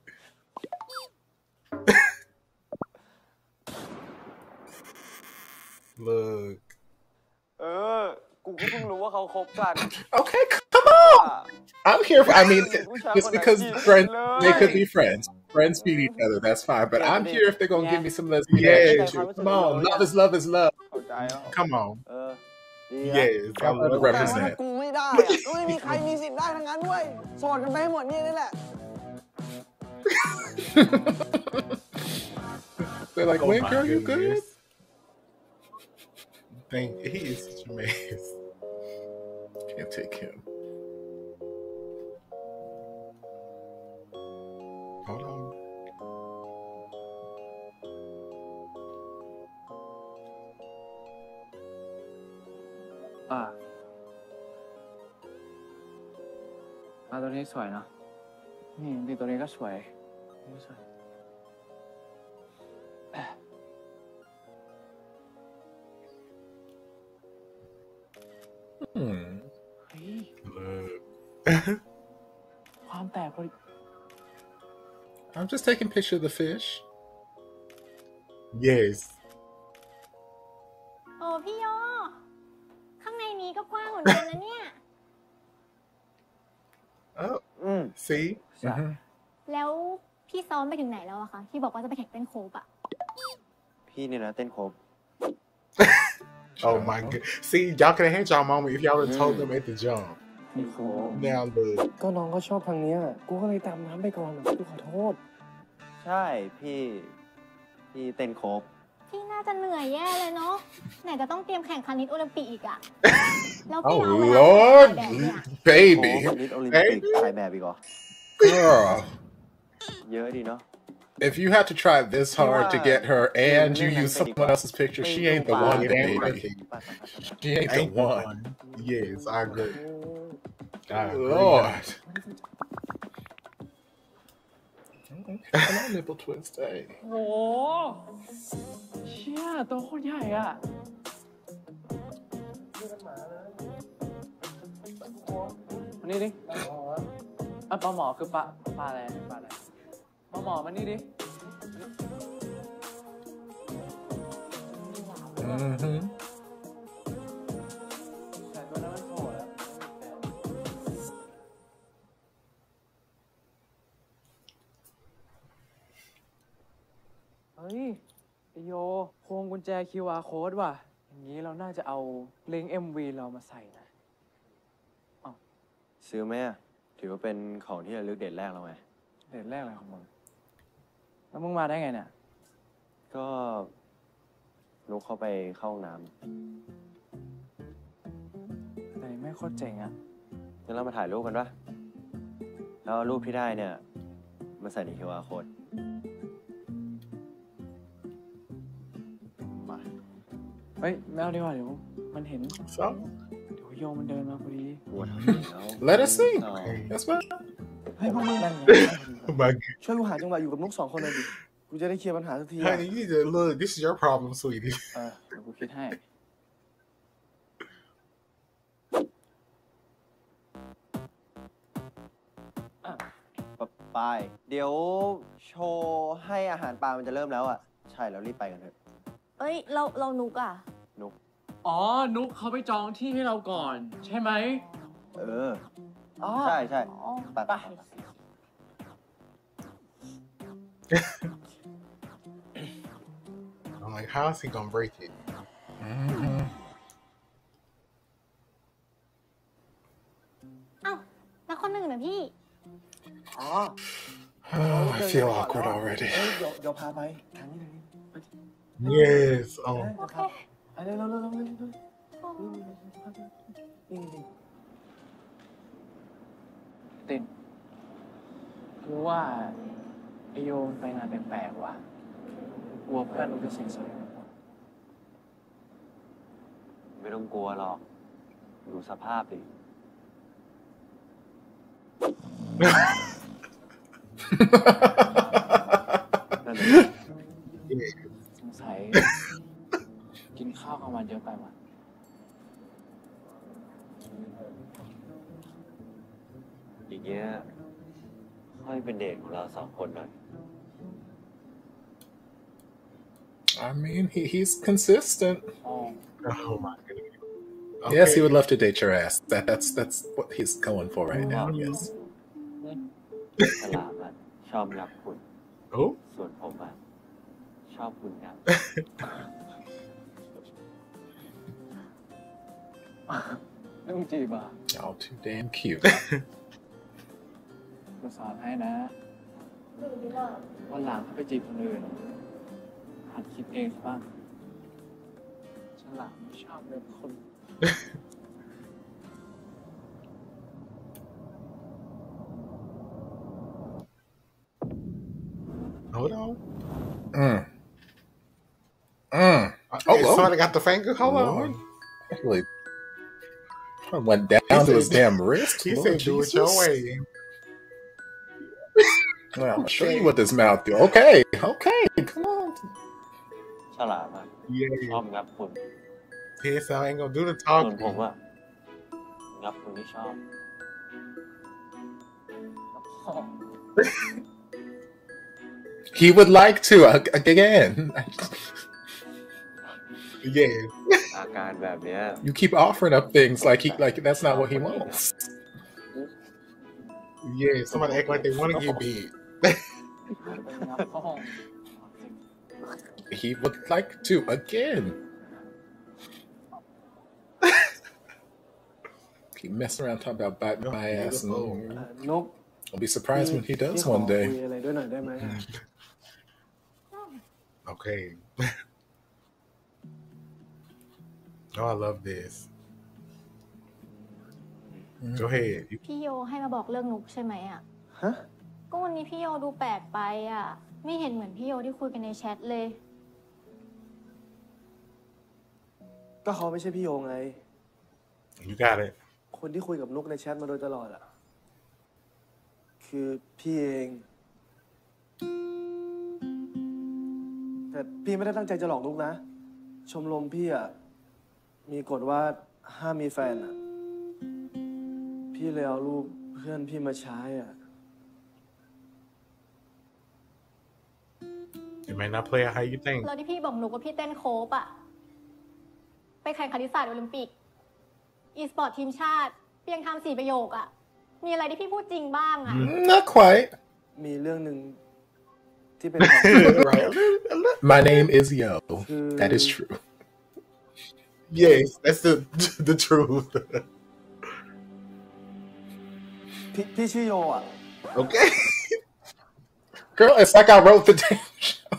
Look. เออ กูก็เพิ่งรู้ว่าเขาคบกัน Okay, come on. I'm here for, I mean, just because friends, they could be friends. Friends feed each other, that's fine. But I'm here if they're going to give me some lesbian Yes. action too. Come on, love is love is love. เข้าใจแล้ว Come on. เออ ดี Yes. I I'm love gonna that. represent. กูไม่ได้อะก็ไม่มีใครมีสิทธิ์ได้ทั้งนั้นเว้ยโสดกันไปให้หมดนี่นี่แหละ They're like, Oh wait, my girl, you good? goodness. Thank he is such a mess. Can't take him. Hold on. Ah. อ่าตัวนี้สวยเนาะนี่ดีตัวนี้ก็สวยนี่ก็สวย Hmm. เฮ้ย Look. แตกพอดี I'm just taking a picture of the fish. Yes. โอ้พี่โยข้างในนี้ก็กว้างเหมือนกันนะเนี่ย Oh, อืม see? แล้วพี่ซ้อมไปถึงไหนแล้วอะคะที่บอกว่าจะไปแข่งเต้นโคบอะพี่เนี่ยนะเต้นโคบ Oh my god. See, y'all could have had y'all moment if y'all would have told them at the jump. พี่โคบ Now look. ก็น้องก็ชอบทางเนี้ยกูก็เลยตามน้ำไปก่อนกูขอโทษใช่พี่พี่เต้นโคบพี่น่าจะเหนื่อยแย่เลยเนาะไหนจะต้องเตรียมแข่งคณิตโอลิมปิกอีกอะแล้วพี่ Oh เอาเวลา Lord, ไปถ่ายแบบเนี่ยโคบ baby, นิดโอลิมปิกถ่ายแบบอีกเหรอ girl. เยอะดีเนาะ If you have to try this hard to get her and you use someone else's picture, she ain't the one, It ain't baby. right. She ain't the Ain't the one. one. Yes, I agree. I agree. Lord. Come on, nipple twist, hey. โอ้เชี่ยตัวโคตรใหญ่อ่ะมานี่ดิอ่ะปลาหมอคือปลาปลาอะไรปลาอะไรปลาหมอมานี่ดิ Mm-hmm. แต่ตัวนั้นมันโผล่แล้วเฮ้ยไอโยพวงกุญแจ คิว อาร์ code ว่ะอย่างนี้เราน่าจะเอาลิงก์ เอ็ม วี เรามาใส่นะซื้อไหมอะถือว่าเป็นของที่ระลึกเดทแรกเราไงเดทแรกอะไรของมึงแล้วมึงมาได้ไงเนี่ยก็ลุกเข้าไปเข้าห้องน้แต่ไม่โคตรเจ๋งอะำงั้นเรามาถ่ายรูปกันปะแล้วเอารูปที่ได้เนี่ยมาใส่ใน คิว อาร์ code มาเฮ้ยไม่เอาดีกว่าเดี๋ยวมันเห็น So? เดี๋ยวโยมันเดินมาพอดีปวดหัวแล้ว Let us see. อ๋อ That's fine. เฮ้ยพวกมึงนั่นไง Oh my god. ช่วยกูหาจังหวะอยู่กับนุกสองคนหน่อยดิกูจะได้เคลียร์ปัญหาสักทีอะ Honey, you need to look. This is your problem, sweetie. เออเดี๋ยวกูคิดให้ไปเดี๋ยวโชว์ให้อาหารปลามันจะเริ่มแล้วอ่ะ ใช่แล้วรีบไปกันเถอะเอ้ยเราเรานุกอะนุกอ๋อ นุกเขาไปจองที่ให้เราก่อน ใช่ไหมเอออ๋อใช่ใช่อ๋อไปไป I'm like, how is he gonna break it? Mm-hmm. เอ้าแล้วคนหนึ่งนะพี่อ๋อ Oh, I feel awkward already. เอ้ยเดี๋ยวเดี๋ยวพาไปทางนี้ทางนี้ Yes. Oh. โอเคเอาเร็วเร็วเร็วเร็วเร็วเร็วนี่นี่ตินกูว่าไอโยมไปงานแปลกๆว่ะกลัวเพื่อนมันจะสงสัยไม่ต้องกลัวหรอก ดูสภาพดิ นั่นเองสงสัย กินข้าวกลางวันเยอะไปว่ะอย่างเงี้ยค่อยเป็นเดทของเราสองคนหน่อย I mean, he, he's consistent. อ๋อ Oh my goodness. Yes, he Okay. would love to date your ass. That that's that's what he's going for right now. Yes. ฉลามอะชอบงับคุณ Oh. ส่วนผมอะชอบคุณงับแล้วมึงจีบอ่ะ Y'all too damn cute. กูสอนให้นะวันหลังถ้าไปจีบคนอื่นหัดคิดเองซะบ้างฉลามไม่ชอบเลยคน Hold on. Mm. Mm. Oh, Oh, so I got the finger. Hold Lord. on. Really went down He to said- his damn wrist. He Lord said, "Do it your Jesus. way." Well, I'll show you what this mouth do. Okay, okay, come on. ฉลามอะ Yeah. ชอบงับคุณ He said, "I ain't gonna do the ส่วน talking." ผมอะงับคุณที่ชอบแล้วค He would like to again. Yeah. อาการแบบเนี้ย You keep offering up things like he like that's not what he wants. Yeah, somebody act like they want to get big. He would like to again. Keep messing around talking about biting my ass. And, นก I'll be surprised when he does พี่ขอ one คุย day. อะไรด้วยหน่อยได้ไหม Okay. Oh, I love this. Go ahead. You- พี่โยให้มาบอกเรื่องนุกใช่ไหมอ่ะฮะก็วันนี้พี่โยดูแปลกไปอ่ะ ไม่เห็นเหมือนพี่โยที่คุยกันในแชทเลยก็เขาไม่ใช่พี่โยไง You got it. คนที่คุยกับนุกในแชทมาโดยตลอดอ่ะ คือพี่เอง แต่พี่ไม่ได้ตั้งใจจะหลอกนุกนะ ชมรมพี่อ่ะ มีกฎว่าห้ามมีแฟนอ่ะ พี่เลยเอารูปเพื่อนพี่มาใช้อ่ะ It may not play out how you think. แล้วที่พี่บอกนุกว่าพี่เต้นโคปอ่ะ ไปแข่งคณิตศาสตร์โอลิมปิก อีสปอร์ตทีมชาติเพียงทำสี่ประโยคอ่ะ มีอะไรที่พี่พูดจริงบ้างอ่ะ Not quite. มีเรื่องหนึ่งที่เป็น My name is Yo. That is true. Yes, that's the the truth. พี่พี่ชื่อโยอ่ะ Okay. Girl, it's like I wrote the damn show.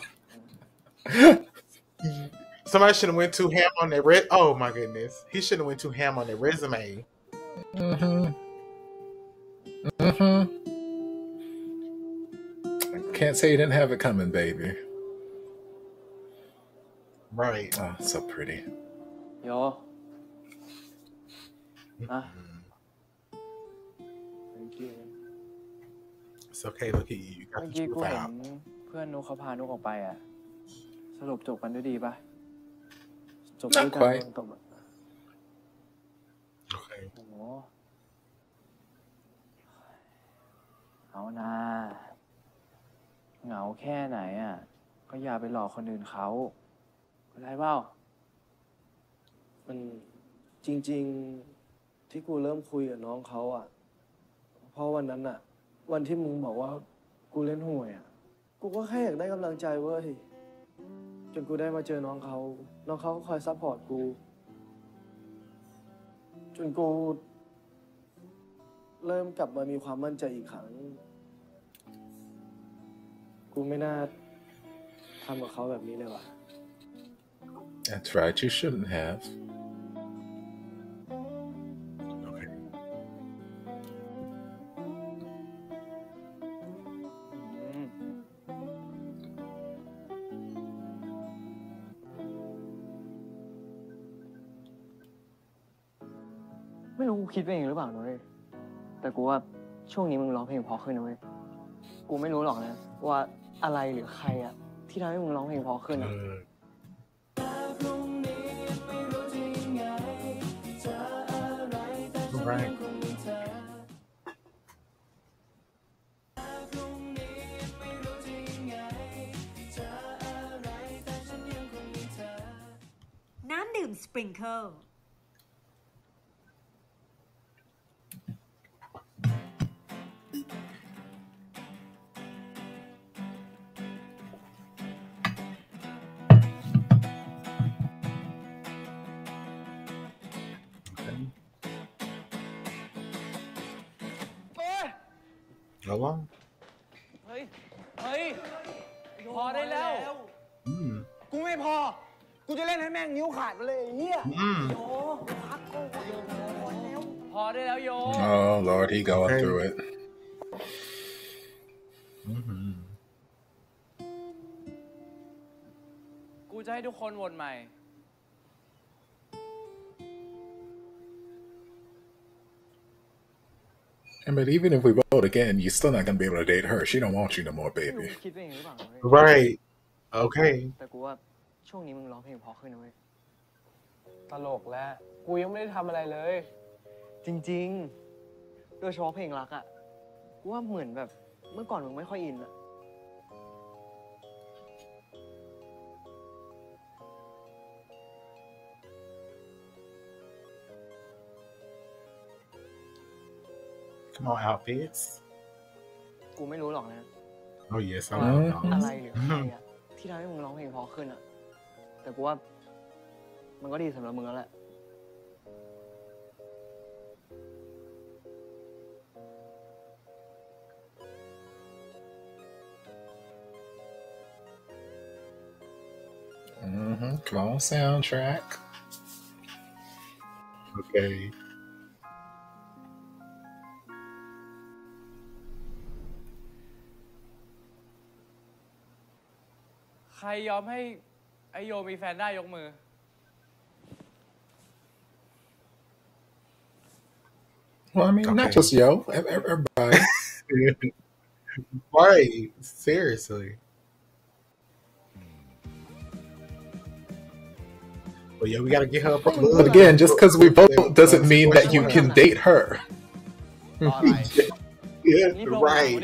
Somebody should have went too ham on their red. Oh my goodness, he should have went too ham on their resume. Mm-hmm. Mm-hmm. I can't say you didn't have it coming, baby. Right. Oh, so pretty. โยอ่ะ Thank you. It's okay. Look at you. You got เมื่อ the กี้กู truth เห็น out. เพื่อนนุกเขาพานุกออกไปอ่ะ สรุปจบกันด้วยดีป่ะ จบ Not ด้วยการ quite. โดนตบอ่ะ Okay. โอ้โหเอานะเหงาแค่ไหนอ่ะ ก็อย่าไปหลอกคนอื่นเขาอะไรเปล่ามันจริง ๆ ที่กูเริ่มคุยกับน้องเขาอ่ะ เพราะวันนั้นอ่ะ วันที่มึงบอกว่ากูเล่นห่วยอ่ะ กูก็แค่อยากได้กำลังใจเว้ย จนกูได้มาเจอน้องเขา น้องเขาก็คอยซัพพอร์ตกู จนกูเริ่มกลับมามีความมั่นใจอีกครั้ง กูไม่น่าทำกับเขาแบบนี้เลยว่ะ That's right. You shouldn't have. Okay. อืม ไม่รู้กูคิดไปเองหรือเปล่านะเว้ยแต่กูว่าช่วงนี้มึงร้องเพลงเพราะขึ้นนะเว้ย กูไม่รู้หรอกนะว่าอะไรหรือใครอะที่ทำให้มึงร้องเพลงเพราะขึ้นอะ Uh, right. Nam น้ำดื่มสปริงเกิลระวังเฮ้ย เฮ้ย พอได้แล้วอืมกูไม่พอ กูจะเล่นให้แม่งนิ้วขาดไปเลยไอ้เหี้ยอืมโอ้พักกูโยพอแล้วพอได้แล้วโย Oh Lord, he going Okay. through it. อืมกูจะให้ทุกคนวนใหม่ And but even if we vote again, you're still not gonna be able to date her. She don't want you no more, ไม่รู้ baby. คิดไปเองหรือเปล่าเว้ย right okay แต่กูว่าช่วงนี้มึงร้องเพลงเพราะขึ้นนะเว้ย ตลกแล้ว กูยังไม่ได้ทำอะไรเลย จริงๆ โดยเฉพาะเพลงรักอะกูว่าเหมือนแบบเมื่อก่อนมึงไม่ค่อยอินอะ Come on, outfits. กูไม่รู้หรอกนะ Oh yes, I ว่า love อะไร those. หรือใครอะที่ทำให้มึงร้องเพลงเพอขึ้นอะแต่กูว่ามันก็ดีสำหรับมึงแล้วแหละ Mm-hmm. Come on, soundtrack. Okay. ใครยอมให้ไอโยมีแฟนได้ยกมือ Well, I mean, Okay. not just yo, ev- ev- everybody. Right. Seriously. But yeah, we gotta get her. But again, just because we vote doesn't mean that you can date her. รออะไร Yeah, รีบลงมาดู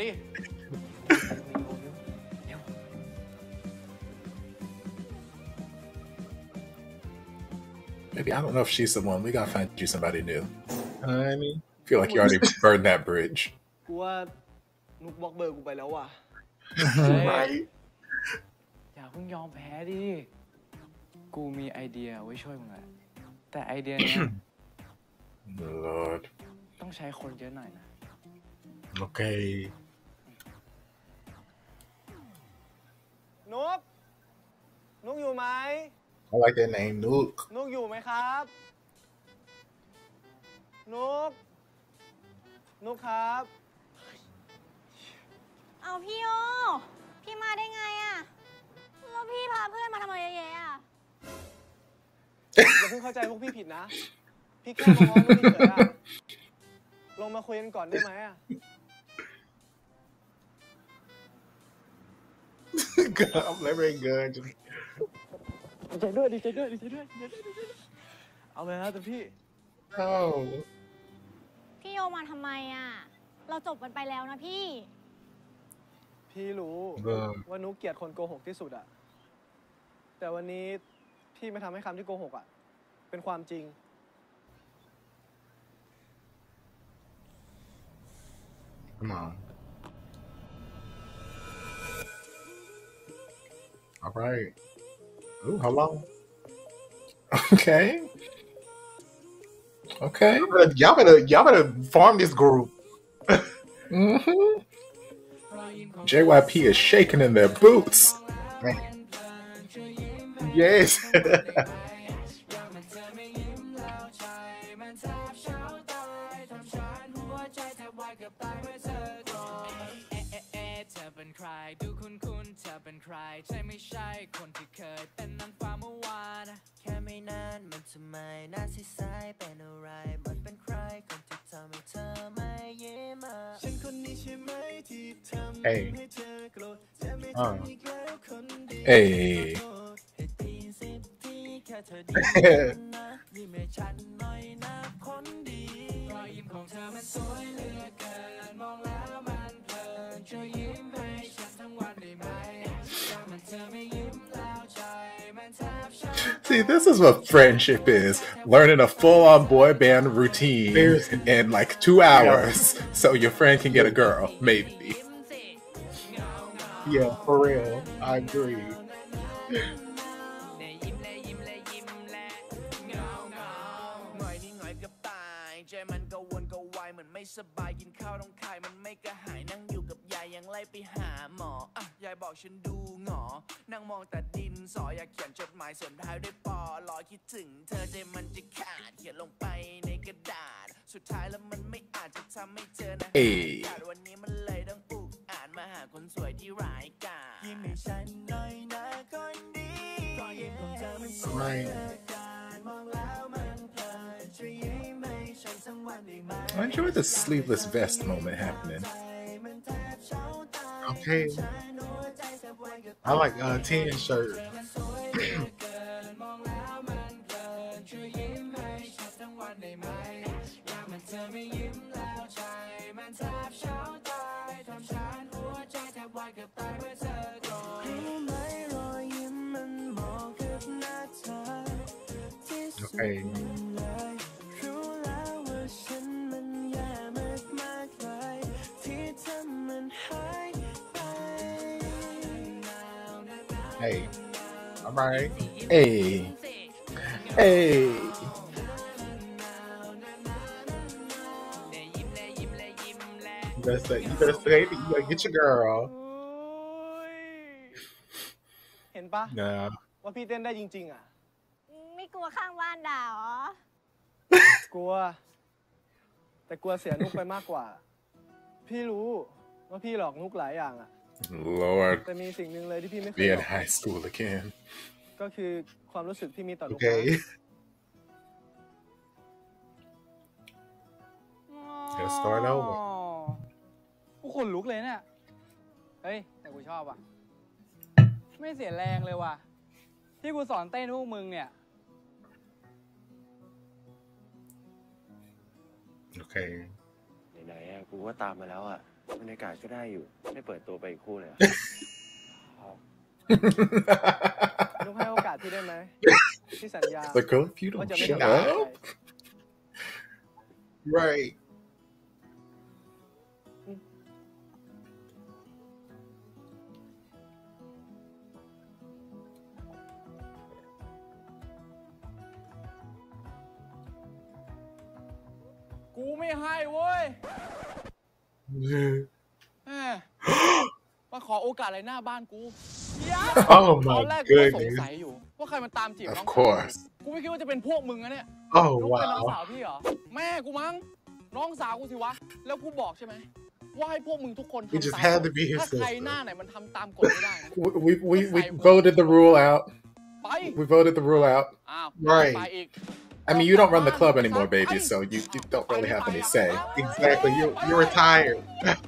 right. ดิ Maybe I don't know if she's the one. We gotta find you somebody new. Honey. Feel like you already burned that bridge. กูว่านุกบล็อกเบอร์กูไปแล้วว่ะ Right. อย่าเพิ่งยอมแพ้ดิ กูมีไอเดียไว้ช่วยมึงแหละแต่ไอเดียเนี้ย Lord. ต้องใช้คนเยอะหน่อยนะ Okay. นุกนุกอยู่ไหม I like that name, Nook. นุกอยู่ไหมครับ นุกนุกครับเอาพี่โอพี่มาได้ไงอะแล้วพี่พาเพื่อนมาทำอะไรเยอะแยะอะอย่าเพิ่งเข้าใจพวกพี่ผิดนะ พี่แค่มาง้อนุกเฉยๆอะลงมาคุยกันก่อนได้ไหมอะ I'm never good. ดีใจด้วยดีใจด้วยดีใจด้วยดีใจด้วยเอาเลยนะแต่พี่ Oh. พี่โยมาทำไมอะเราจบกันไปแล้วนะพี่พี่รู้เออว่านุกเกลียดคนโกหกที่สุดอะแต่วันนี้พี่ไม่ทำให้คำที่โกหกอะเป็นความจริง Come on. All right. Ooh, how long? Okay. Okay. Y'all better, y'all better, y'all better form this group. Mm-hmm. J Y P is shaking in their boots. Yes. Hey. Uh. Hey. ช่วยยิ้มให้ฉันทั้งวันได้ไหมถ้ามันเธอไม่ยิ้มแล้วใจมันแทบช็อต See, this is what friendship is. Learning a full-on boy band routine Seriously. in like two hours so your friend can get a girl, maybe. Yeah, for real. I agree. สบายกินข้าวต้องคายมันไม่กระหายนั่งอยู่กับยายยังไล่ไปหาหมออ่ะยายบอกฉันดูหงอนั่งมองแต่ดินสออยากเขียนจดหมายส่วนท้ายด้วยปอรอคิดถึงเธอใจมันจะขาดเขียนลงไปในกระดาษสุดท้ายแล้วมันไม่อาจจะทำให้เจอนะวันนี้มันเลยต้องอุกอ่านมาหาคนสวยที่ร้ายกาจยิ้มให้ฉันหน่อยนะคนดีก็ยิ้มของเธอมันสวยเหลือเกินมองแล้วมันเพลินช่วยยิ้มให้ฉันสักวันได้ไหม I enjoy the sleeveless vest moment happening. Okay. I like uh tan shirt. Okay. Hey. All right. Hey. Hey. You better say, you better say it. You better get your girl. เห็นปะ Nah. ว่าพี่เต้นได้จริงๆอ่ะไม่กลัวข้างบ้านด่าเหรอกลัว แต่กลัวเสียนุกไปมากกว่า พี่รู้ว่าพี่หลอกนุกหลายอย่างอ่ะ Lord, แต่มีสิ่งหนึ่งเลยที่พี่ไม่เคย be หล in อก high school again. ก็คือความรู้สึกที่มีต่อลูก Okay. ค้า Let's start over. กูขนลุกเลยเนี่ย เฮ้ย แต่กูชอบอ่ะ ไม่เสียแรงเลยว่ะ ที่กูสอนเต้นพวกมึงเนี่ย Okay. ไหนๆอะกูก็ตามมาแล้วอะบรรยากาศก็ได้อยู่ได้เปิดตัวไปอีกคู่เลยอะนุกให้โอกาสพี่ได้ไหมพี่สัญญา The girl, if you ว่า don't จะไม่ shut ทำอะไร up. Right. กูไม่ให้เว้ยแหมมาขอโอกาสอะไรหน้าบ้านกู Oh ต my อนแรกกูก็สง goodness. สัยอยู่ ว่าใครมันตามจีบน้อง Of course. กูไม่คิดว่าจะเป็นพวกมึงนะเนี่ย Oh นุ๊กเป็นน้อง wow. สาวพี่เหรอ แม่กูมั้ง น้องสาวกูสิวะ แล้วกูบอกใช่ไหมว่าให้พวกมึงทุกคน It ทำ just ตาม had ก to ฎ be his ถ้าใคร sister. หน้าไหนมันทำตามกฎไม่ได้นะ We, we, we, we voted the rule out. ไป We voted the rule out. อ้าว Right. ไปอีก I mean, you don't run the club anymore, baby, so you, you don't really have any say. Exactly. You you're retired.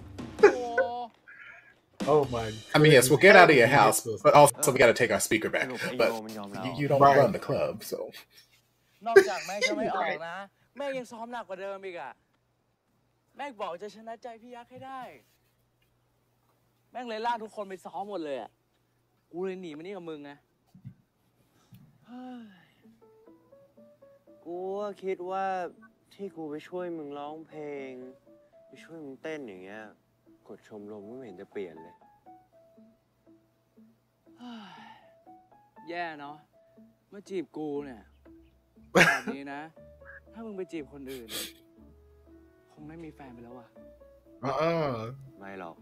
โอ้ Oh my. I mean, yes, we'll get out of your house, goodness. but also we got to take our speaker ส back. รุปไอ้ But โยมันยอมเรา you, you don't Right. run the club, so. นอกจากแม่จะไม่ออกนะ แม่ยังซ้อมหนักกว่าเดิมอีกอะแม่บอกจะชนะใจพี่ยักษ์ให้ได้ แม่งเลยลากทุกคนไปซ้อมหมดเลยอะกูเลยหนีมานี่กับมึงไงกูก็คิดว่าที่กูไปช่วยมึงร้องเพลงไปช่วยมึงเต้นอย่างเงี้ยกดชมรมก็ไม่เห็นจะเปลี่ยนเลยแย่เนาะมาจีบกูเนี่ยแบบนี้นะ ถ้ามึงไปจีบคนอื่น คงไม่มีแฟนไปแล้วว่ะ Uh-uh. ไม่หรอก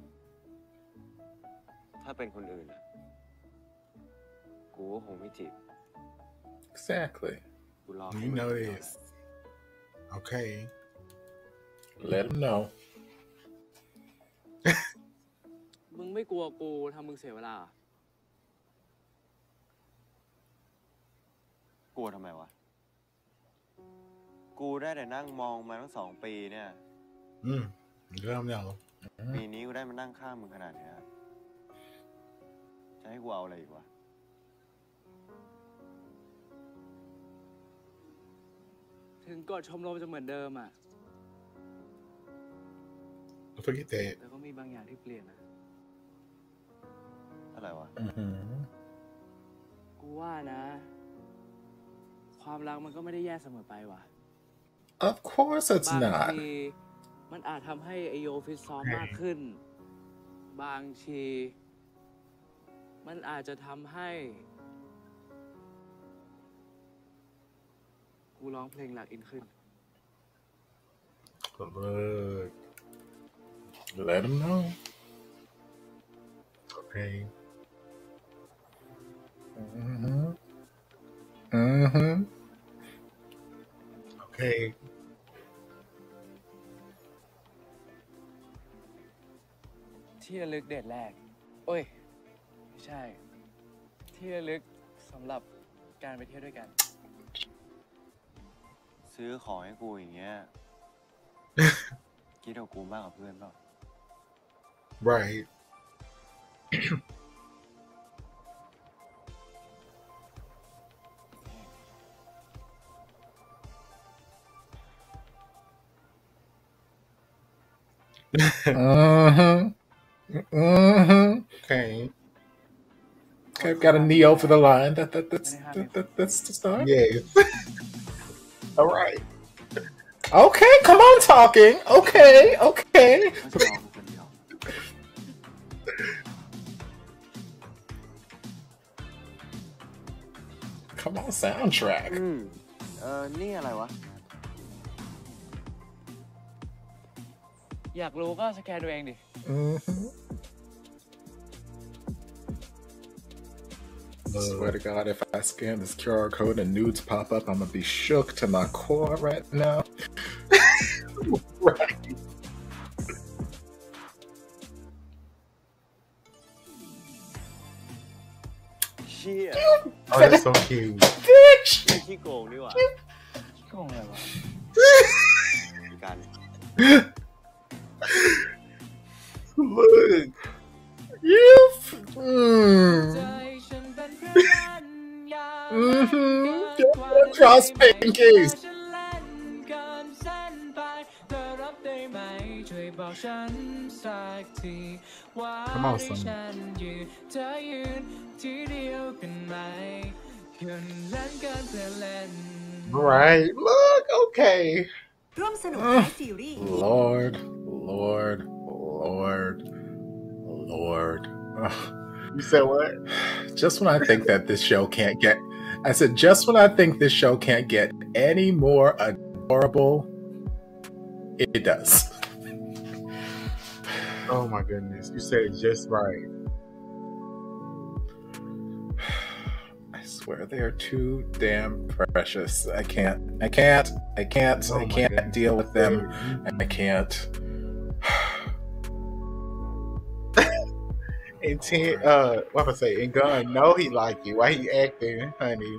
ถ้าเป็นคนอื่นอะกูก็คงไม่จีบ Exactly. กูรอ You know this. Okay. Let them know. มึงไม่กลัวกูทำมึงเสียเวลาเหรอกลัวทำไมวะ กูได้แต่นั่งมองมาทั้งสองปีเนี่ย Mm. Let them know. ปีนี้กูได้มานั่งข้างมึงขนาดเนี้ยจะให้กูเอาอะไรอีกวะถึงกฎชมรมจะเหมือนเดิมอ่ะ Forget that. แต่ก็มีบางอย่างที่เปลี่ยนนะอะไรวะ Mm-hmm. กูว่านะ ความรักมันก็ไม่ได้แย่เสมอไปว่ะ Of course it's บาง not. ทีมันอาจทำให้ไอโยฟิตซ้อมมากขึ้น บางทีมันอาจจะทำให้ กูร้องเพลงหลักอินขึ้น Look. Let them know. Okay. Mm-hmm. Mm-hmm. Okay. ที่ระลึกเดทแรก โอ้ย ไม่ใช่ ที่ระลึกสำหรับการไปเที่ยวด้วยกันซื้อของให้กูอย่างเงี้ย คิดเอากูมากกว่าเพื่อนเปล่า Right. Uh-huh. Uh-huh. Okay. Okay, I've got a Neo for the line. That, that, that's, that, that, that's the start. Yes. All right. Okay, come on, talking. Okay, okay. Come on, soundtrack. อืมเออนี่อะไรวะอยากรู้ก็สแกนตัวเองดิ Mm-hmm. I swear to God, if I scan this Q R code and nudes pop up, I'm gonna be shook to my core right now. Right. Shit. Oh, that's so cute. Bitch! ขี้โกงดีกว่าขี้โกงอะไรวะกัน Look. You. Mm. Mm-hmm. Cross pancakes. Come on, son. All right. Look. Okay. ร่วมสนุกในซีรีส์ Lord, Lord, Lord, Lord. Ugh. You said what? Just when I think that this show can't get, I said, just when I think this show can't get any more adorable, it does. Oh my goodness. You said it just right. I swear they're too damn precious. I can't, I can't, I can't, Oh I my can't goodness. deal with them. I can't. And ten, uh, what am I say? And Gunn know he like you. Why he acting, honey?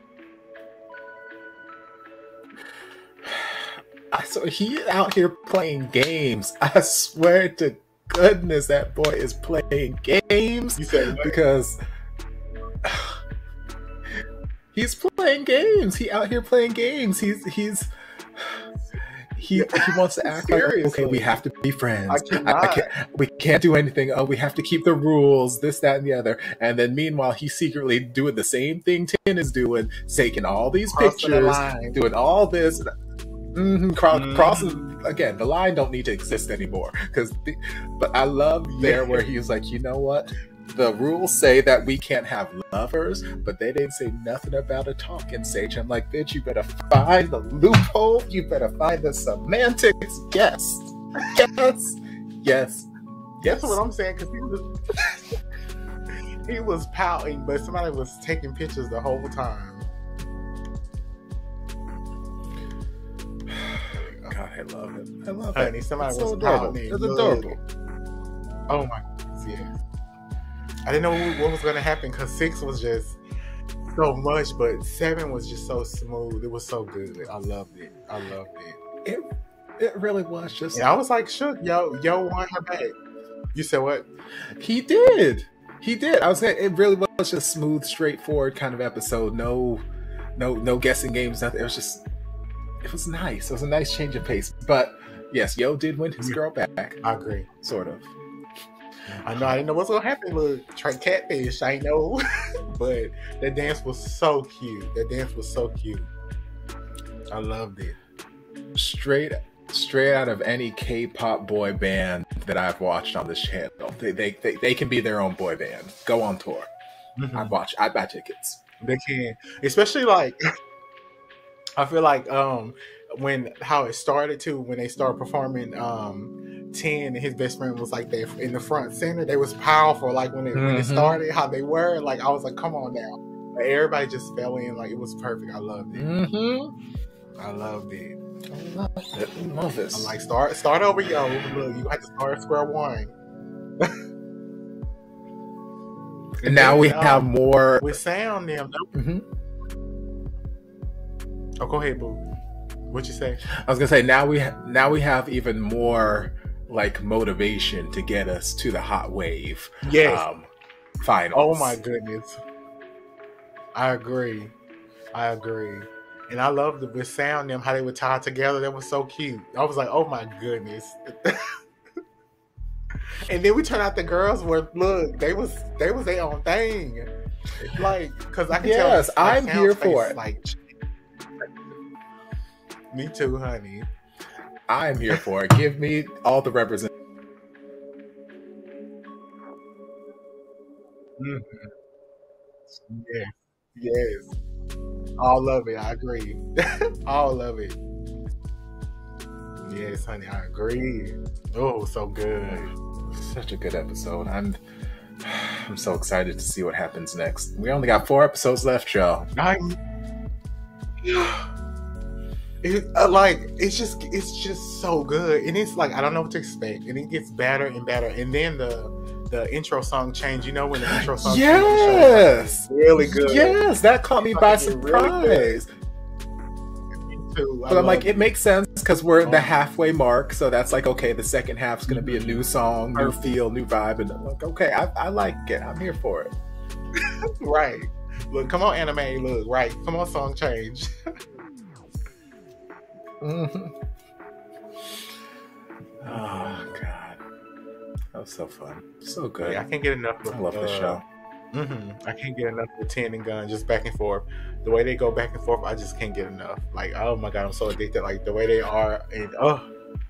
I so he out here playing games. I swear to goodness, that boy is playing games. You said what? Because he's playing games. He out here playing games. He's he's he he wants to act like, okay, we have to be friends. I cannot. I can't, we can't do anything. Oh, we have to keep the rules. This, that, and the other. And then meanwhile, he's secretly doing the same thing Tin is doing, taking all these Crossing the pictures, line. doing all this. Mm-hmm, cross, Mhm. Crossing again. The line don't need to exist anymore. Because, but I love there where he was like, you know what? The rules say that we can't have lovers, but they didn't say nothing about a talking stage. I'm like, bitch, you better find the loophole. You better find the semantics. Yes, yes, yes. That's what I'm saying. Because he was he was pouting, but somebody was taking pictures the whole time. God, I love it. I love Honey, it. somebody It's was so adorable. pouting. It's Look. adorable. Oh my goodness, yes. I didn't know what was going to happen because six was just so much, but seven was just so smooth. It was so good. I loved it. I loved it. It it really was just. And I was like, shook, yo, yo, won her back. You said what? He did. He did. I was saying it really was just smooth, straightforward kind of episode. No, no, no guessing games. Nothing. It was just. It was nice. It was a nice change of pace. But yes, Yo did win his girl back. I agree. Sort of. I know I didn't know what's gonna happen. Look, try catfish. I know, but that dance was so cute. That dance was so cute. I loved it. Straight, straight out of any K-pop boy band that I've watched on this channel. They, they, they, they can be their own boy band. Go on tour. Mhm. I'd watch. I'd buy tickets. They can, especially like I feel like um when how it started too when they started performing um ten and his best friend was like there in the front center. They was powerful like when it when it Mhm. started how they were like I was like come on now. Like, everybody just fell in like it was perfect. I loved it. Mm-hmm. I loved it. I love it. I love this. I'm like start start over yo. Look, you had to start at square one. And now we then, have um, more. with sound them. Mhm. Oh, go ahead, boo. What you say? I was gonna say now we ha- now we have even more like motivation to get us to the hot wave. Yes. Um, finals. Oh my goodness. I agree. I agree. And I loved the with sound them how they were tied together. That was so cute. I was like, oh my goodness. And then we turned out the girls were look, they was they was their own thing. Like, cause I can tell Yes, like, I'm Sound's here face, for it. Like Me too, honey. I'm here for it. Give me all the represent. Mm-hmm. Yes, yes. All of it. I agree. All of it. Yes, honey. I agree. Oh, so good. Such a good episode. I'm I'm so excited to see what happens next. We only got four episodes left, y'all. I, it, uh, like it's just it's just so good, and it's like I don't know what to expect, and it gets better and better, and then the the intro song change. You know when the intro song yes, change, like, really good. Yes, that caught me by surprise. Really too. But I'm like, it. it makes sense because we're at the halfway mark, so that's like, okay, the second half's gonna be a new song, new feel, new vibe, and I'm like, okay, I, I like it. I'm here for it. Right. Look, come on, anime. Look, right. Come on, song change. Mm-hmm. Oh God, that was so fun, so good. Yeah, I can't get enough of I love uh, this show. Mm-hmm. I can't get enough of Ten and Gun, just back and forth. The way they go back and forth, I just can't get enough. Like, oh my God, I'm so addicted. Like the way they are, and oh,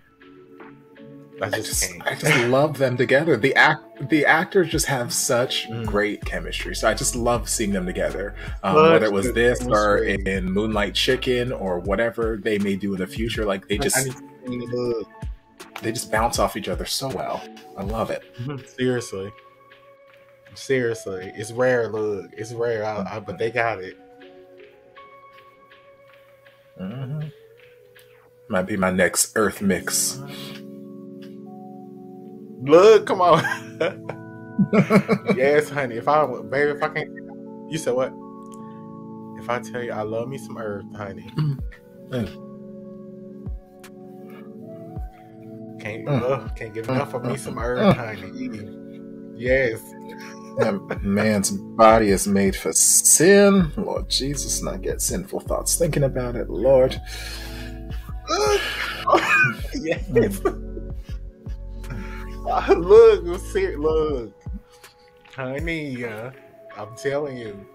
I just, I just can't. I just love them together. The act, the actors just have such mm. great chemistry. So I just love seeing them together. Um, whether it was this chemistry. or in, in Moonlight Chicken or whatever they may do in the future, like they just they just bounce off each other so well. I love it. Mm-hmm. Seriously. Seriously, it's rare. Look, it's rare, I, I, but they got it. Mm-hmm. Might be my next Earth mix. Look, come on. Yes, honey. If I, baby, if I can't, you said what? If I tell you I love me some Earth, honey. Mm. Can't, Mm. uh, can't get enough of me some Earth, honey. Yes. That man's body is made for sin. Lord Jesus, not get sinful thoughts thinking about it, Lord. Yes. uh, look, ser- look, honey. Uh, I'm telling you.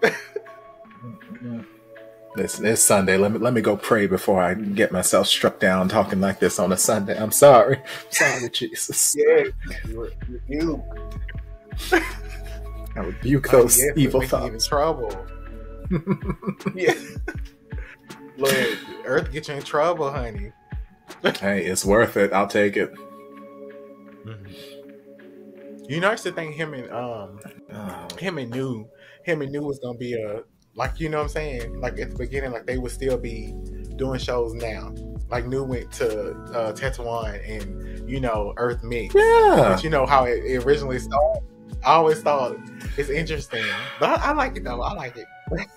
Listen, it's Sunday. Let me let me go pray before I get myself struck down talking like this on a Sunday. I'm sorry. I'm sorry, Jesus. Yeah, you. I rebuke those oh, yes, evil it thoughts. You in trouble. Yeah. Look, Earth get you in trouble, honey. Hey, it's worth it. I'll take it. Mm-hmm. You know, I used to think him and um, oh. him and New, him and New was gonna be a like, you know what I'm saying? Like at the beginning, like they would still be doing shows now. Like New went to uh, Tetsuan and you know Earth mixed. Yeah. But you know how it, it originally started. I always thought it's interesting, but I, I like it though. I like it.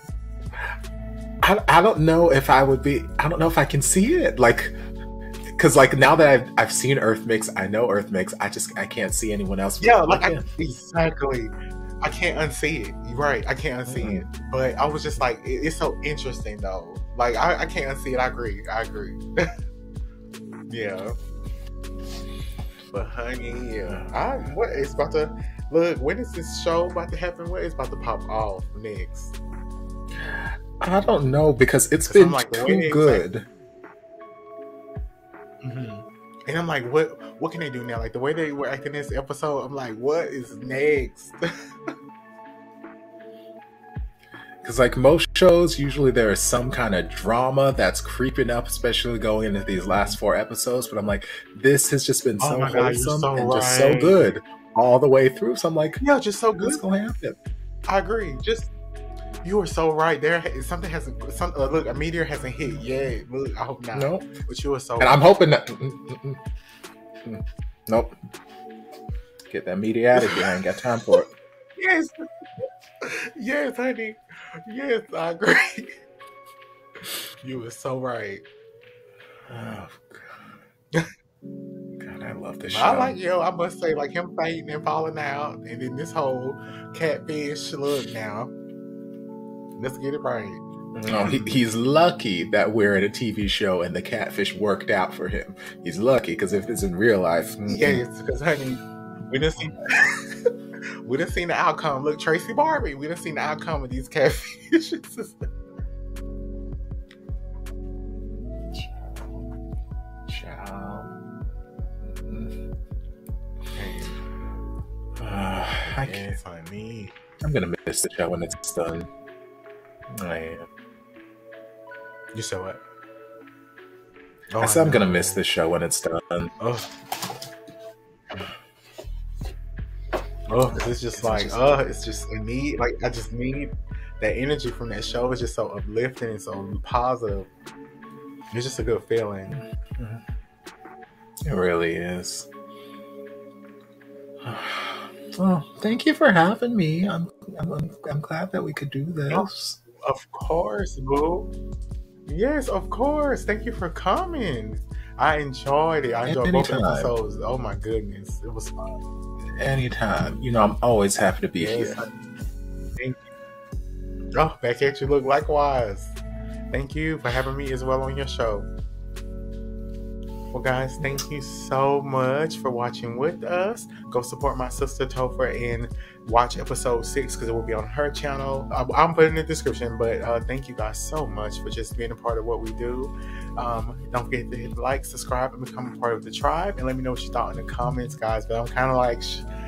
I, I don't know if I would be. I don't know if I can see it. Like, because like now that I've I've seen Earth Mix, I know Earth Mix. I just I can't see anyone else. Yeah, like I, exactly. I can't unsee it. You're right. I can't unsee mm-hmm. it. But I was just like, it, it's so interesting though. Like I, I can't unsee it. I agree. I agree. Yeah. But honey, yeah. I what it's about to look. When is this show about to happen? What is about to pop off next? I don't know because it's been like, too good. Like, mm-hmm. And I'm like, what? What can they do now? Like the way they were acting this episode, I'm like, what is next? Because like most shows, usually there is some kind of drama that's creeping up, especially going into these last four episodes. But I'm like, this has just been so oh God, wholesome so and right. just so good all the way through. So I'm like, yeah, just so good. What's gonna happen? I agree. Just you are so right. There, something hasn't. Some uh, look, a meteor hasn't hit yet. Look, I hope not. No, but you are so. And right. I'm hoping that. Mm, mm, mm. Nope. Get that meteor out of here. I ain't got time for it. Yes. Yes, honey. Yes, I agree. You were so right. Oh, God. God, I love this show. I like, yo, I must say, like him fighting and falling out, and then this whole catfish look now. Let's get it right. No, he, he's lucky that we're in a T V show and the catfish worked out for him. He's lucky because if it's in real life, mm-hmm. yes, because honey, we done seen we done seen the outcome. Look, Tracy Barbie, we done seen the outcome of these catfishes. I Yes, can't. honey. I'm gonna miss the show when it's done. I am. You said what? I said I'm gonna know. miss the show when it's done. Oh, oh, 'cause it's just like, oh, it's just I need, like, I just need that energy from that show. It's just so uplifting and so positive. It's just a good feeling. It really is. Well, thank you for having me. I'm I'm, I'm, I'm glad that we could do this. Of course, boo. Yes, of course. Thank you for coming. I enjoyed it. I enjoyed both Anytime. episodes. Oh my goodness, it was fun. Anytime. You know, I'm always happy to be Yes, here. thank you. Oh, back at you. Look, likewise. Thank you for having me as well on your show. Well, guys, thank you so much for watching with us. Go support my sister Topher and watch episode six because it will be on her channel. I'm, I'm putting it in the description, but uh, thank you guys so much for just being a part of what we do. Um, don't forget to hit like, subscribe, and become a part of the tribe. And let me know what you thought in the comments, guys. But I'm kind of like... Sh-